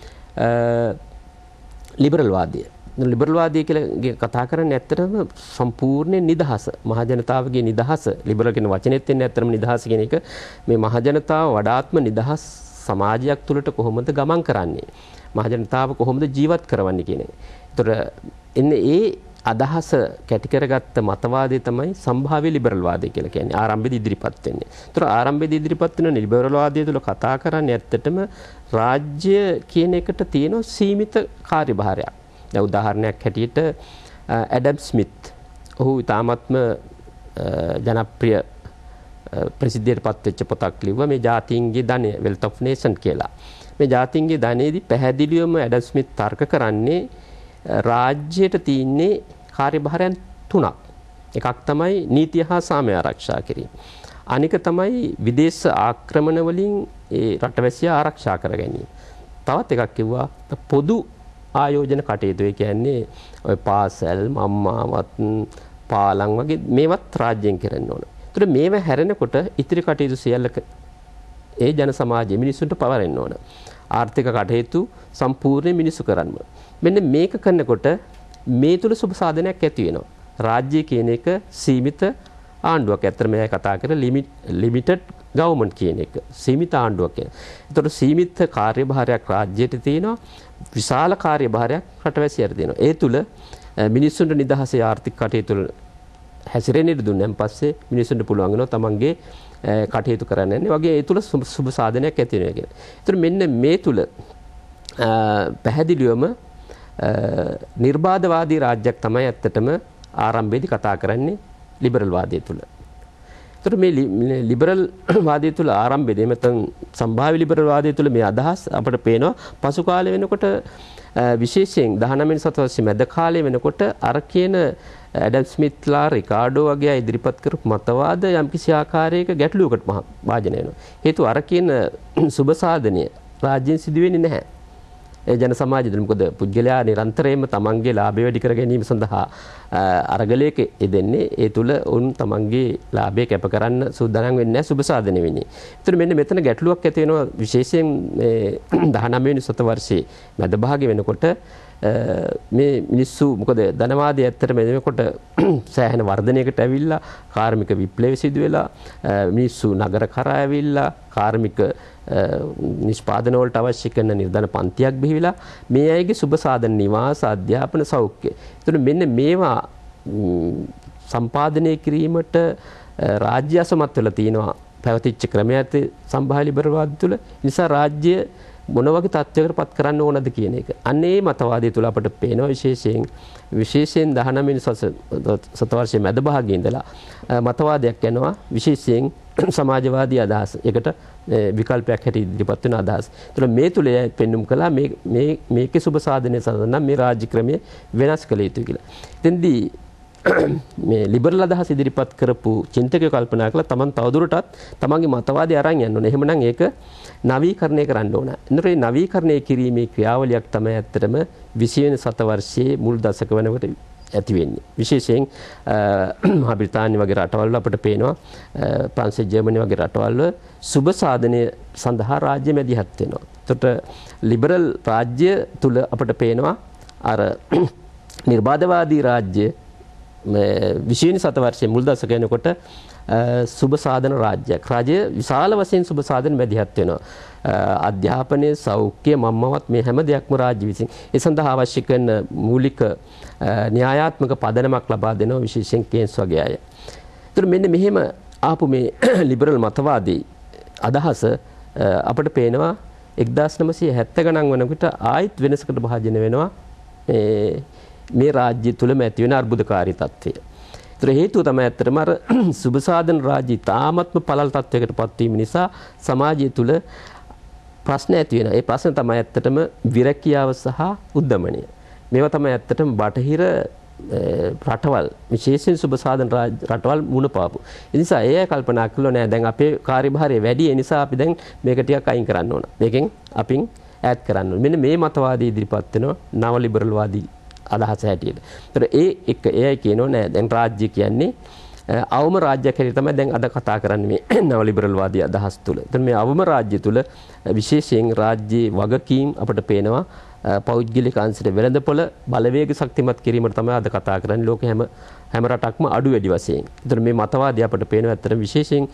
ලිබරල් වාදය. ලිබරල් වාදය කියලා කතා කරන්නේ ඇත්තටම සම්පූර්ණ නිදහස, මහජනතාවගේ නිදහස. ලිබරල් කියන වචනේත් එන්නේ ඇත්තටම නිදහස කියන එක. මේ මහජනතාව වඩාත්ම නිදහස් සමාජයක් තුළට කොහොමද ගමන් කරන්නේ, මහජනතාව කොහොමද ජීවත් කරවන්නේ කියන එක. ඒතර එන්නේ ඒ අදහස කැටි කරගත්ත මතවාදය තමයි සම්භාව්‍ය ලිබරල් වාදය කියලා කියන්නේ. ආරම්භයේදී ඉදිරිපත් වෙන්නේ. ඒතර ආරම්භයේදී ඉදිරිපත් වෙන ලිබරල් වාදය තුළ කතා කරන්නේ ඇත්තටම රාජ්‍ය කියන එකට තියෙන සීමිත කාර්යභාරයක්. දැන් උදාහරණයක් හැටියට ඇඩම් ස්මිත්, ඔහු ඉතාමත්ම ජනප්‍රිය ප්‍රසිද්ධියට පත්වෙච්ච පොතක් ලිව්වා මේ ජාතීන්ගේ ධනය, වෙල්ත් ඔෆ් නේෂන් කියලා. මේ ජාතීන්ගේ ධනයේදී පැහැදිලිවම ඇඩම් ස්මිත් තර්ක කරන්නේ රාජ්‍යයට තියෙන්නේ කාර්යභාරයන් තුනක්. එකක් තමයි නීතිය හා සාමය ආරක්ෂා කිරීම. අනික තමයි විදේශ ආක්‍රමණ වලින් ඒ රටවැසියා ආරක්ෂා කර ගැනීම. තවත් එකක් කිව්වා පොදු ආයෝජන කටයුතු. ඒ කියන්නේ ඔය පාසල්, මම්මාවත්, පාලම් වගේ මේවත් රාජ්‍යයෙන් කරන්න ඕන. ඒතර මේව හැරෙනකොට ඉතිරි කටයුතු සියල්ල ඒ ජන සමාජයේ මිනිසුන්ට පවරෙන්න ඕන. ආර්ථික කටයුතු සම්පූර්ණයෙන් මිනිසු කරන්න. මෙන්න මේක කරනකොට මේ තුල සුබ සාධනයක් ඇති වෙනවා. රාජ්‍ය කියන එක සීමිත ආණ්ඩුවක්. ඇත්තට මේ කතා කරලා ලිමිටඩ් ගවර්න්මන්ට් කියන එක සීමිත ආණ්ඩුවක් කියන. ඒතකොට සීමිත කාර්යභාරයක් රාජ්‍යයට තියෙනවා, විශාල කාර්යභාරයක් රටවැසියන්ට තියෙනවා. ඒ තුල මිනිසුන්ට නිදහසේ ආර්ථික කටයුතු හැසිරෙන්න දුන්නාන් පස්සේ මිනිසුන්ට පුළුවන් වෙනවා තමන්ගේ කටයුතු කරන්න. ඒ වගේ ඒ තුල සුබ සාධනයක් ඇති වෙනවා කියන. ඒතර මෙන්න මේ තුල පැහැදිලිවම නිර්බාධවාදී රාජ්‍යයක් තමයි ඇත්තටම ආරම්භයේදී කතා කරන්නේ ලිබරල් වාදය තුල. ඒතර මේ ලිබරල් වාදය තුල ආරම්භයේදී නැත්නම් සම්භාව්‍ය ලිබරල් වාදය තුල මේ අදහස් අපට පේනවා පසු කාලේ වෙනකොට විශේෂයෙන් 19 වෙනි සතවර්ෂයේ මැද කාලේ වෙනකොට අර කියන ඇඩම් ස්මිත්ලා, රිකාඩෝ වගේ ඉදිරිපත් කරපු මතවාද යම්කිසි ආකාරයක ගැටලුවකට භාජනය වෙනවා. හේතුව අර කියන සුබ සාධනය රාජ්‍යයෙන් සිදු වෙන්නේ නැහැ. ඒ ජන සමාජය මොකද පුද්ගලයා නිරන්තරයෙන්ම තමන්ගේ ලාභය වැඩි කර ගැනීම සඳහා අරගලයක යෙදෙන්නේ. ඒ තුල උන් තමන්ගේ ලාභය කැප කරන්න සූදානම් වෙන්නේ නැහැ, සුබ සාධනය වෙන්නේ. ඒතර මෙන්න මෙතන ගැටලුවක් ඇති වෙනවා විශේෂයෙන් මේ 19 වෙනි සතවර්ෂයේ මැද භාගය වෙනකොට මේ මිනිස්සු මොකද ධනවාදී ඇත්තටම එනකොට සෑහෙන වර්ධනයකට ඇවිල්ලා කාර්මික විප්ලවය සිදු වෙලා මිනිස්සු නගර කරා ඇවිල්ලා කාර්මික නිෂ්පාදන වලට අවශ්‍ය කරන නිර්ධන පන්තියක් බිහිවිලා මේ අයගේ සුබ සාධන නිවාස අධ්‍යාපන සෞඛ්‍ය. ඒතර මෙන්න මේවා සම්පාදනය කිරීමට රාජ්‍ය අසමත් වෙලා තිනවා පැවතිච්ච ක්‍රමයට සම්භාව්‍ය ලිබරල්වාද තුළ. නිසා රාජ්‍ය මොන වගේ තත්ත්වයකට පත් කරන්න ඕනද කියන එක. අන්නේ මතවාදය තුළ අපට පේනවා විශේෂයෙන් 19 වෙනි සතවර්ෂයේ මැද භාගයේ ඉඳලා මතවාදයක් යනවා විශේෂයෙන් සමාජවාදී අදහස. ඒකට විකල්පයක් හැටියට ඉදිරිපත් වෙන අදහස්. ඒතර මේ තුල පෙන්눔 කළා මේකේ සුබ සාධනය සඳහා මේ රාජ්‍ය ක්‍රමය වෙනස් කළ යුතුයි කියලා. එතෙන්දී මේ ලිබරල් අදහස් ඉදිරිපත් කරපු චින්තකයෝ කල්පනා කළා තමන් තවදුරටත් තමන්ගේ මතවාදය අරන් යන්න ඕනේ. එහෙමනම් ඒක නවීකරණය කරන්න ඕන. එතකොට මේ නවීකරණය කිරීමේ ක්‍රියාවලියක් තමයි ඇත්තටම 20 වෙනි සතවර්ෂයේ මුල් දශක වෙනකොට ඇති වෙන්නේ. විශේෂයෙන් මහා බ්‍රිතාන්‍ය වගේ රටවල් අපිට පේනවා ප්‍රංශ ජර්මනි වගේ රටවල් සුබ සාධනය සඳහා රාජ්‍ය මැදිහත් වෙනවා. එතකොට ලිබරල් රාජ්‍ය තුල අපිට පේනවා අර නිර්බාධවාදී රාජ්‍ය 20 වෙනි සතවර්ෂයේ මුල් දශක වෙනකොට සුබ සාධන රාජ්‍යයක්. රාජ්‍ය විශාල වශයෙන් සුබ සාධන මැදිහත් වෙනවා. අධ්‍යාපනයේ සෞඛ්‍ය මම්මවත් මේ හැම දෙයක්ම රාජ්‍ය විසින් ඒ සඳහා අවශ්‍ය කරන මූලික න්‍යායාත්මක පදනමක් ලබා දෙනවා විශේෂයෙන් කේන්ස් වගේ අය. ඒතර මෙන්න මෙහෙම ආපු මේ ලිබරල් මතවාදී අදහස අපිට පේනවා 1970 ගණන් වෙනකොට ආයිත් වෙනසකට භාජනය වෙනවා මේ රාජ්‍ය තුලම ඇති වෙන අර්බුදකාරී තත්ත්වය. ඒතර හේතුව තමයි ඇත්තටම අර සුබ සාධන රාජ්‍ය තාමත්ම පළල් තත්වයකට පත්වීම නිසා සමාජය තුල ප්‍රශ්න ඇති වෙනවා. ඒ ප්‍රශ්න තමයි ඇත්තටම විරකියාව සහ උද්දමනය. මේවා තමයි ඇත්තටම බටහිර රටවල් විශේෂයෙන් සුබ සාධන රටවල් මුණ පාපු. ඒ නිසා ඒ කල්පනා කළා නෑ දැන් අපේ කාර්යභාරය වැඩි. ඒ නිසා අපි දැන් මේක ටිකක් අයින් කරන්න ඕන. මේකෙන් අපින් ඈඩ් කරන්න ඕන. මෙන්න මේ මතවාදී ඉදිරිපත් වෙනවා නව ලිබරල්වාදී අදහස හැටියට. ඒතර ඒයි කියනවා නෑ දැන් රාජ්‍ය කියන්නේ අවම රාජ්‍යයක් හැටියට තමයි දැන් අද කතා කරන්නේ මේ නව ලිබරල්වාදී අදහස් තුල. ඒතර මේ අවම රාජ්‍ය තුල විශේෂයෙන් රාජ්‍යයේ වගකීම් අපිට පේනවා පෞද්ගලික අංශයට වෙළඳපොළ බලවේග ශක්තිමත් කිරීමට තමයි අද කතා කරන්නේ ලෝකෙ හැම රටක්ම අඩු වැඩි වශයෙන්. ඒතර මේ මතවාදය අපිට පේනවා ඇත්තට විශේෂයෙන්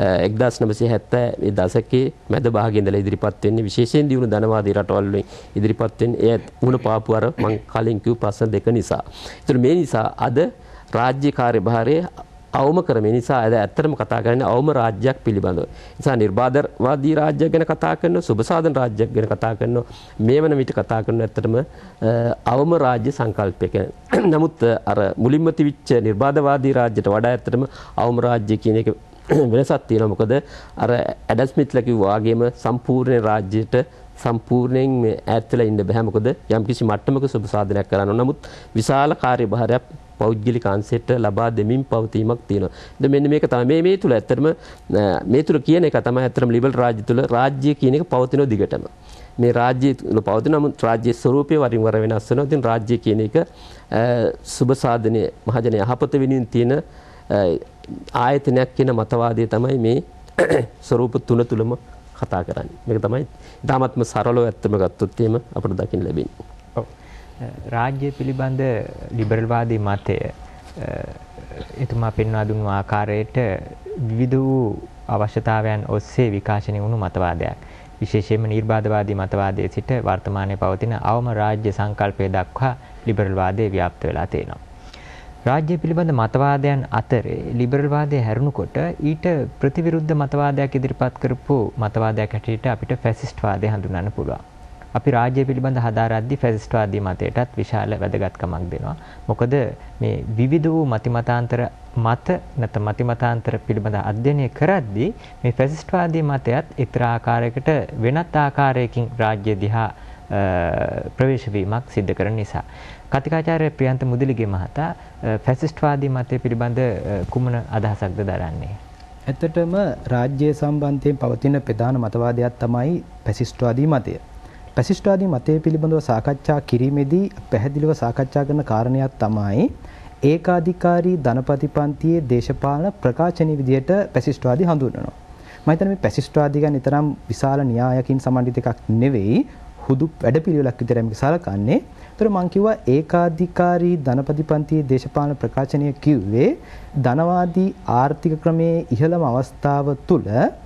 1970 ඒ දශකයේ මැද භාගයේ ඉඳලා ඉදිරිපත් වෙන්නේ විශේෂයෙන් දියුණු ධනවාදී රටවල් වලින් ඉදිරිපත් වෙන්නේ ඒ මුණ පාපු අර මං කලින් කිව්ව ප්‍රශ්න දෙක නිසා. ඒතර මේ නිසා අද රාජ්‍ය කාර්යභාරයේ අවම කරමින් නිසා අද ඇත්තටම කතා කරන්නේ අවම රාජ්‍යයක් පිළිබඳව. නිසා නිර්බාධවාදී රාජ්‍යයක් ගැන කතා කරනවා, සුබ සාධන රාජ්‍යයක් ගැන කතා කරනවා. මේ වන විට කතා කරන ඇත්තටම අවම රාජ්‍ය සංකල්පයක. නමුත් අර මුලින්ම තිබිච්ච නිර්බාධවාදී රාජ්‍යයට වඩා ඇත්තටම අවම රාජ්‍ය කියන එක වෙනසක් තියෙනවා. මොකද අර ඇඩම් ස්මිත්ලා කිව්වා වගේම සම්පූර්ණ රාජ්‍යයට සම්පූර්ණයෙන් මේ ඈත් වෙලා ඉන්න බෑ. මොකද යම්කිසි මට්ටමක සුබ සාධනයක් කරන්න ඕන. නමුත් විශාල කාර්යභාරයක් පෞද්ගලික අංශයට ලබා දෙමින් පවතීමක් තියෙනවා. දැන් මෙන්න මේක තමයි මේ තුල ඇත්තටම මේ තුල කියන එක තමයි ඇත්තටම ලිබරල් රාජ්‍ය තුල රාජ්‍ය කියන එක පවතින දිගටම. මේ රාජ්‍ය තුල පවතින නමුත් රාජ්‍ය ස්වරූපය වරින් වර වෙනස් වෙනවා. ඉතින් රාජ්‍ය කියන එක සුබ සාධනයේ මහජන යහපත වෙනුවෙන් තියෙන ආයතනයක් කියන මතවාදය තමයි මේ ස්වරූප තුන තුලම කතා කරන්නේ. මේක තමයි ඉතාමත්ම සරලව ඇත්තම ගත්තොත් එහෙම අපිට දකින්න ලැබෙන්නේ. රාජ්‍ය පිළිබඳ ලිබරල්වාදී මතය එතුමා පෙන්වා දුන්නු ආකාරයට විවිධ වූ අවශ්‍යතාවයන් ඔස්සේ විකාශනය වුණු මතවාදයක්. විශේෂයෙන්ම නිර්බාධවාදී මතවාදයේ සිට වර්තමානයේ පවතින අවම රාජ්‍ය සංකල්පය දක්වා ලිබරල්වාදය ව්‍යාප්ත වෙලා තියෙනවා. රාජ්‍ය පිළිබඳ මතවාදයන් අතරේ ලිබරල්වාදය හැරුණුකොට ඊට ප්‍රතිවිරුද්ධ මතවාදයක් ඉදිරිපත් කරපු මතවාදයක් හැටියට අපිට ෆැසිස්ට්වාදය හඳුන්වන්න පුළුවන්. අපි රාජ්‍ය පිළිබඳ හදාරද්දී ෆැසිස්ට්වාදී මතයටත් විශාල වැදගත්කමක් දෙනවා. මොකද මේ විවිධ වූ මතිමතාන්තර මත නැත්නම් මතිමතාන්තර පිළිබඳ අධ්‍යයනය කරද්දී මේ ෆැසිස්ට්වාදී මතයත් එක්තරා ආකාරයකට වෙනත් ආකාරයකින් රාජ්‍ය දිහා ප්‍රවේශ වීමක් සිදු කරන නිසා. කතිකාචාර්ය ප්‍රියන්ත මුදලිගේ මහතා ෆැසිස්ට්වාදී මතය පිළිබඳ කුමන අදහසක්ද දරන්නේ? ඇත්තටම රාජ්‍ය සම්බන්ධයෙන් පවතින ප්‍රධාන මතවාදයක් තමයි ෆැසිස්ට්වාදී මතය. ෆැසිස්ට්වාදී මතය පිළිබඳව සාකච්ඡා කිරීමේදී පැහැදිලිව සාකච්ඡා කරන කාරණයක් තමයි ඒකාධිකාරී ධනපති පන්තියේ දේශපාලන ප්‍රකාශනීය විදියට ෆැසිස්ට්වාදී හඳුන්වනවා. මම හිතන්නේ මේ ෆැසිස්ට්වාදී ගැන තරම් විශාල න්‍යායකින් සමන්විත එකක් නෙවෙයි. හුදු වැඩපිළිවෙලක් විතරයි මේක සලකන්නේ. ඒතර මම කිව්වා ඒකාධිකාරී ධනපතිපන්තියේ දේශපාලන ප්‍රකාශනය කිව්වේ ධනවාදී ආර්ථික ක්‍රමයේ ඉහළම අවස්ථාව තුල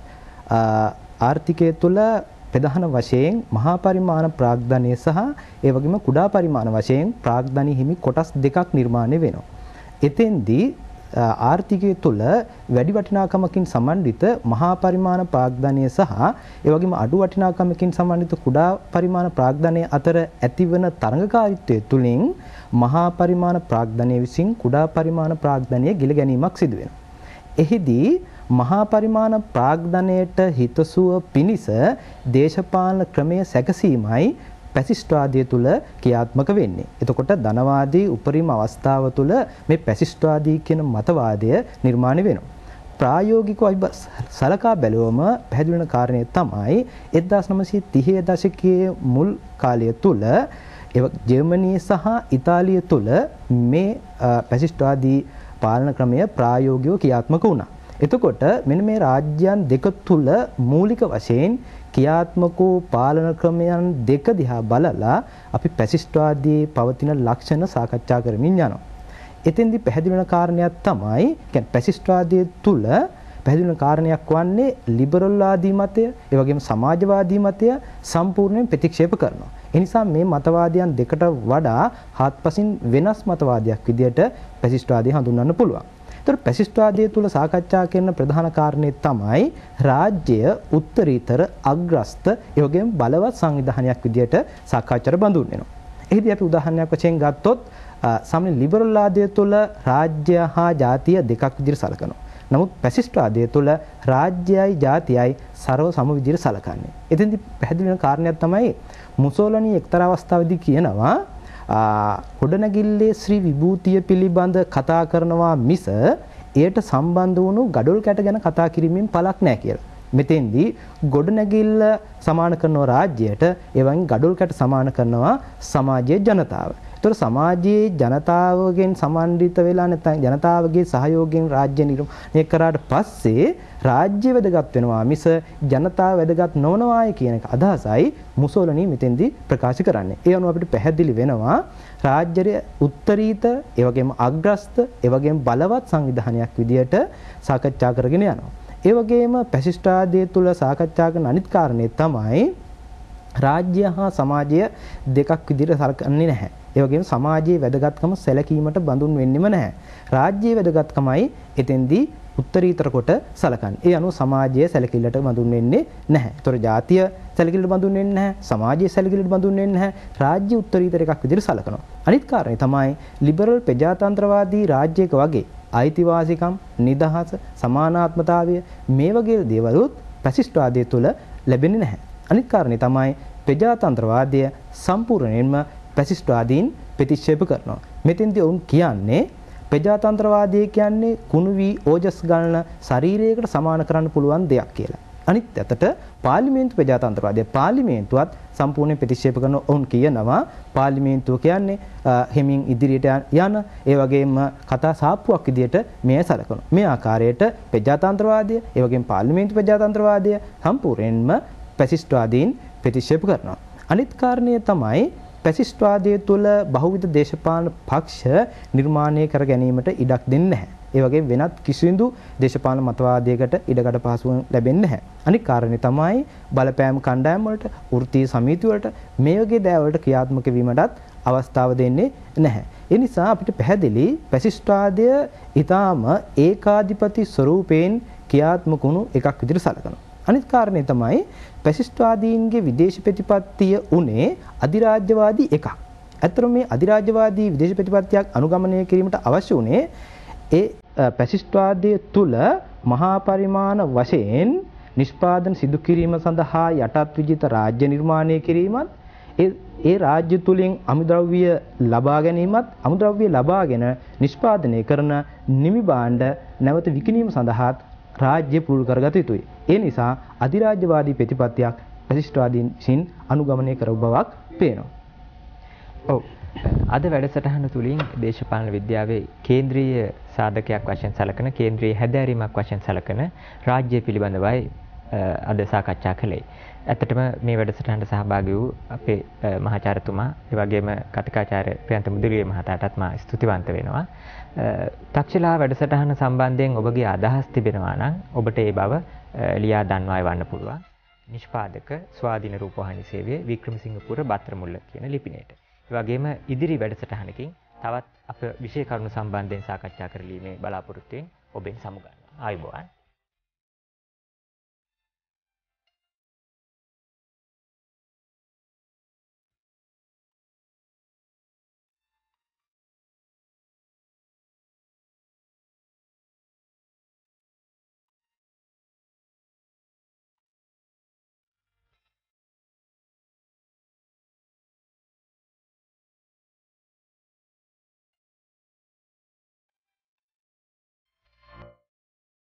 ආර්ථිකය තුල ප්‍රධාන වශයෙන් මහා පරිමාණ ප්‍රාග්ධනය සහ ඒ වගේම කුඩා පරිමාණ වශයෙන් ප්‍රාග්ධනී හිමි කොටස් දෙකක් නිර්මාණය වෙනවා. එතෙන්දී ආර්ථිකය තුළ වැඩි වටිනාකමකින් සමන්විත මහා පරිමාණ ප්‍රාග්ධනය සහ ඒ වගේම අඩු වටිනාකමකින් සමන්විත කුඩා පරිමාණ ප්‍රාග්ධනය අතර ඇතිවන තරඟකාරීත්වය තුළින් මහා පරිමාණ ප්‍රාග්ධනය විසින් කුඩා පරිමාණ ප්‍රාග්ධනය ගිල ගැනීමක් සිදු වෙනවා. එහිදී මහා පරිමාණ ප්‍රාග්ධනයට හිතසුව පිණිස දේශපාලන ක්‍රමය සැකසීමයි පැසිස්ට්වාදය තුල ක්‍රියාත්මක වෙන්නේ. එතකොට ධනවාදී උපරිම අවස්ථාව තුල මේ පැසිස්ට්වාදී කියන මතවාදය නිර්මාණය වෙනවා. ප්‍රායෝගිකව සලකා බැලුවම පැහැදිලි වෙන කාරණය තමයි 1930 දශකයේ මුල් කාලය තුල ජර්මනිය සහ ඉතාලිය තුල මේ පැසිස්ට්වාදී පාලන ක්‍රමය ප්‍රායෝගිකව ක්‍රියාත්මක වුණා. එතකොට මෙන්න මේ රාජ්‍යයන් දෙක තුල මූලික වශයෙන් ක්‍රියාත්මක වූ පාලන ක්‍රමයන් දෙක දිහා බලලා අපි පැසිස්ට්වාදයේ පවතින ලක්ෂණ සාකච්ඡා කරමින් යනවා. එතෙන්දී පැහැදිලි වෙන කාරණයක් තමයි කියන්නේ පැසිස්ට්වාදයේ තුල පැහැදිලි වෙන කාරණයක් වන්නේ ලිබරල් ආදී මතය, ඒ වගේම සමාජවාදී මතය සම්පූර්ණයෙන් ප්‍රතික්ෂේප කරනවා. ඒ නිසා මේ මතවාදයන් දෙකට වඩා හත්පසින් වෙනස් මතවාදයක් විදිහට පැසිස්ට්වාදය හඳුන්වන්න පුළුවන්. ඒතර පැසිස්ට්වාදය තුල සාකච්ඡා කරන ප්‍රධාන කාරණේ තමයි රාජ්‍ය උත්තරීතර අග්‍රස්ත ඒ වගේම බලවත් සංවිධානයක් විදිහට සාකච්ඡාට බඳුන් වෙනවා. එහිදී අපි උදාහරණයක් වශයෙන් ගත්තොත් සාමාන්‍ය ලිබරල් ආදිය තුල රාජ්‍ය හා ජාතිය දෙකක් විදිහට සලකනවා. නමුත් පැසිස්ට්වාදය තුල රාජ්‍යයයි ජාතියයි ਸਰව සම විදිහට සලකන්නේ. එතෙන්දී පැහැදිලි වෙන කාරණයක් තමයි මුසෝලිනි එක්තරා අවස්ථාවකදී කියනවා ගොඩනැගිල්ලේ ශ්‍රී විභූතිය පිළිබඳ කතා කරනවා මිස එයට සම්බන්ධ වුණු ගඩොල් කැට ගැන කතා කිරීමෙන් පළක් නැහැ කියලා. මෙතෙන්දී ගොඩනැගිල්ල සමාන කරනවා රාජ්‍යයට, ඒ වගේම ගඩොල් කැට සමාන කරනවා සමාජයේ ජනතාව. ඒතර සමාජයේ ජනතාවගෙන් සමන්විත වෙලා නැත්නම් ජනතාවගේ සහයෝගයෙන් රාජ්‍ය නිර්මාණය කරාට පස්සේ රාජ්‍ය වැදගත් වෙනවා මිස ජනතාව වැදගත් නොවනවායි කියන එක අදහසයි මුසෝලිනි මෙතෙන්දී ප්‍රකාශ කරන්නේ. ඒ අනුව අපිට පැහැදිලි වෙනවා රාජ්‍යයේ උත්තරීත, ඒ වගේම අග්‍රස්ත, ඒ වගේම බලවත් සංවිධානයක් විදියට සාකච්ඡා කරගෙන යනවා. ඒ වගේම පැසිස්ට්වාදය තුල සාකච්ඡා කරන අනිත් කාරණේ තමයි රාජ්‍ය හා සමාජය දෙකක් විදියට සලකන්නේ නැහැ. ඒ වගේම සමාජයේ වැදගත්කම සැලකීමට බඳුන් වෙන්නෙම නැහැ. රාජ්‍යයේ වැදගත්කමයි එතෙන්දී උත්තරීතර කොට සලකන්නේ. ඒ අනුව සමාජයේ සැලකිල්ලට බඳුන් වෙන්නේ නැහැ. ඒතර ජාතිය සැලකිල්ලට බඳුන් වෙන්නේ නැහැ. සමාජයේ සැලකිල්ලට බඳුන් වෙන්නේ නැහැ. රාජ්‍ය උත්තරීතර එකක් විදිහට සලකනවා. අනිත් කාරණේ තමයි ලිබරල් ප්‍රජාතන්ත්‍රවාදී රාජ්‍යයක වගේ අයිතිවාසිකම්, නිදහස, සමානාත්මතාවය මේ වගේ දේවලුත් පැසිස්ට්වාදය තුළ ලැබෙන්නේ නැහැ. අනිත් කාරණේ තමයි ප්‍රජාතන්ත්‍රවාදය සම්පූර්ණයෙන්ම පැසිස්ට්වාදීන් ප්‍රතික්ෂේප කරනවා. මෙතෙන්දී ඔවුන් කියන්නේ ප්‍රජාතන්ත්‍රවාදය කියන්නේ කුණු වී ඕජස් ගණන ශරීරයකට සමාන කරන්න පුළුවන් දෙයක් කියලා. අනිත් අතට පාර්ලිමේන්තු ප්‍රජාතන්ත්‍රවාදය පාර්ලිමේන්තුවත් සම්පූර්ණයෙන් ප්‍රතික්ෂේප කරන ඔවුන් කියනවා පාර්ලිමේන්තුව කියන්නේ හිමින් ඉදිරියට යන ඒ වගේම කතා සාප්පුවක් විදියට මෙය සැලකනවා. මේ ආකාරයට ප්‍රජාතන්ත්‍රවාදය ඒ වගේම පාර්ලිමේන්තු ප්‍රජාතන්ත්‍රවාදය සම්පූර්ණයෙන්ම පැසිස්ට්වාදීන් ප්‍රතික්ෂේප කරනවා. අනිත් කාරණය තමයි පැසිස්ට්වාදය තුළ බහුවිධ දේශපාලන පක්ෂ නිර්මාණය කර ගැනීමට ඉඩක් දෙන්නේ නැහැ. ඒ වගේ වෙනත් කිසිදු දේශපාලන මතවාදයකට ඉඩකඩ පහසුවක් ලැබෙන්නේ නැහැ. අනිත් කාරණේ තමයි බලපෑම් කණ්ඩායම් වලට, වෘත්තීය සමිති වලට මේ වගේ දේවල්ට ක්‍රියාත්මක වීමටත් අවස්ථාව දෙන්නේ නැහැ. ඒ නිසා අපිට පැහැදිලි පැසිස්ට්වාදය ඊටාම ඒකාධිපති ස්වරූපයෙන් ක්‍රියාත්මක වුණු එකක් විදිහට සැලකනවා. අනිත් කාරණේ තමයි පැසිස්ට්වාදීන්ගේ විදේශ ප්‍රතිපත්තිය උනේ අධිරාජ්‍යවාදී එකක්. ඇත්තටම මේ අධිරාජ්‍යවාදී විදේශ ප්‍රතිපත්තියක් අනුගමනය කිරීමට අවශ්‍ය උනේ ඒ පැසිස්ට්වාදයේ තුල මහා පරිමාණ වශයෙන් නිෂ්පාදන සිදු කිරීම සඳහා යටත් විජිත රාජ්‍ය නිර්මාණය කිරීමත් ඒ රාජ්‍ය තුලින් අමුද්‍රව්‍ය ලබා ගැනීමත් අමුද්‍රව්‍ය ලබාගෙන නිෂ්පාදනය කරන නිමි භාණ්ඩ නැවත විකිණීම සඳහා රාජ්‍ය පුරුදු කරගත යුතුයි. ඒ නිසා අධිරාජ්‍යවාදී ප්‍රතිපත්තියක් පැසිස්ට්වාදීන් විසින් අනුගමනය කරව බවක් පේනවා. ඔව්. අද වැඩසටහන තුලින් දේශපාලන විද්‍යාවේ කේන්ද්‍රීය සාධකයක් වශයෙන් සැලකෙන කේන්ද්‍රීය හැදෑරීමක් වශයෙන් සැලකෙන රාජ්‍ය පිළිබඳවයි අද සාකච්ඡා කළේ. ඇත්තටම මේ වැඩසටහනට සහභාගී වූ අපේ මහාචාර්යතුමා, ඒ වගේම කතිකාචාර්ය ප්‍රියන්ත මුදිරියේ මහතාටත් මා ස්තුතිවන්ත වෙනවා. තක්ෂිලා වැඩසටහන සම්බන්ධයෙන් ඔබගේ අදහස් තිබෙනවා නම් ඔබට ඒ බව ලියා දන්වා එවන්න පුළුවන්. නිෂ්පාදක ස්වාධීන රූපවාහිනී සේවයේ වික්‍රමසිංහපුර බත්‍රමුල්ල කියන ලිපිනයට. ඒ වගේම ඉදිරි වැඩසටහනකින් තවත් අප විශේෂ කරුණු සම්බන්ධයෙන් සාකච්ඡා කරලීමේ බලාපොරොත්තුවෙන් ඔබෙන් සමුගන්නවා. ආයුබෝවන්.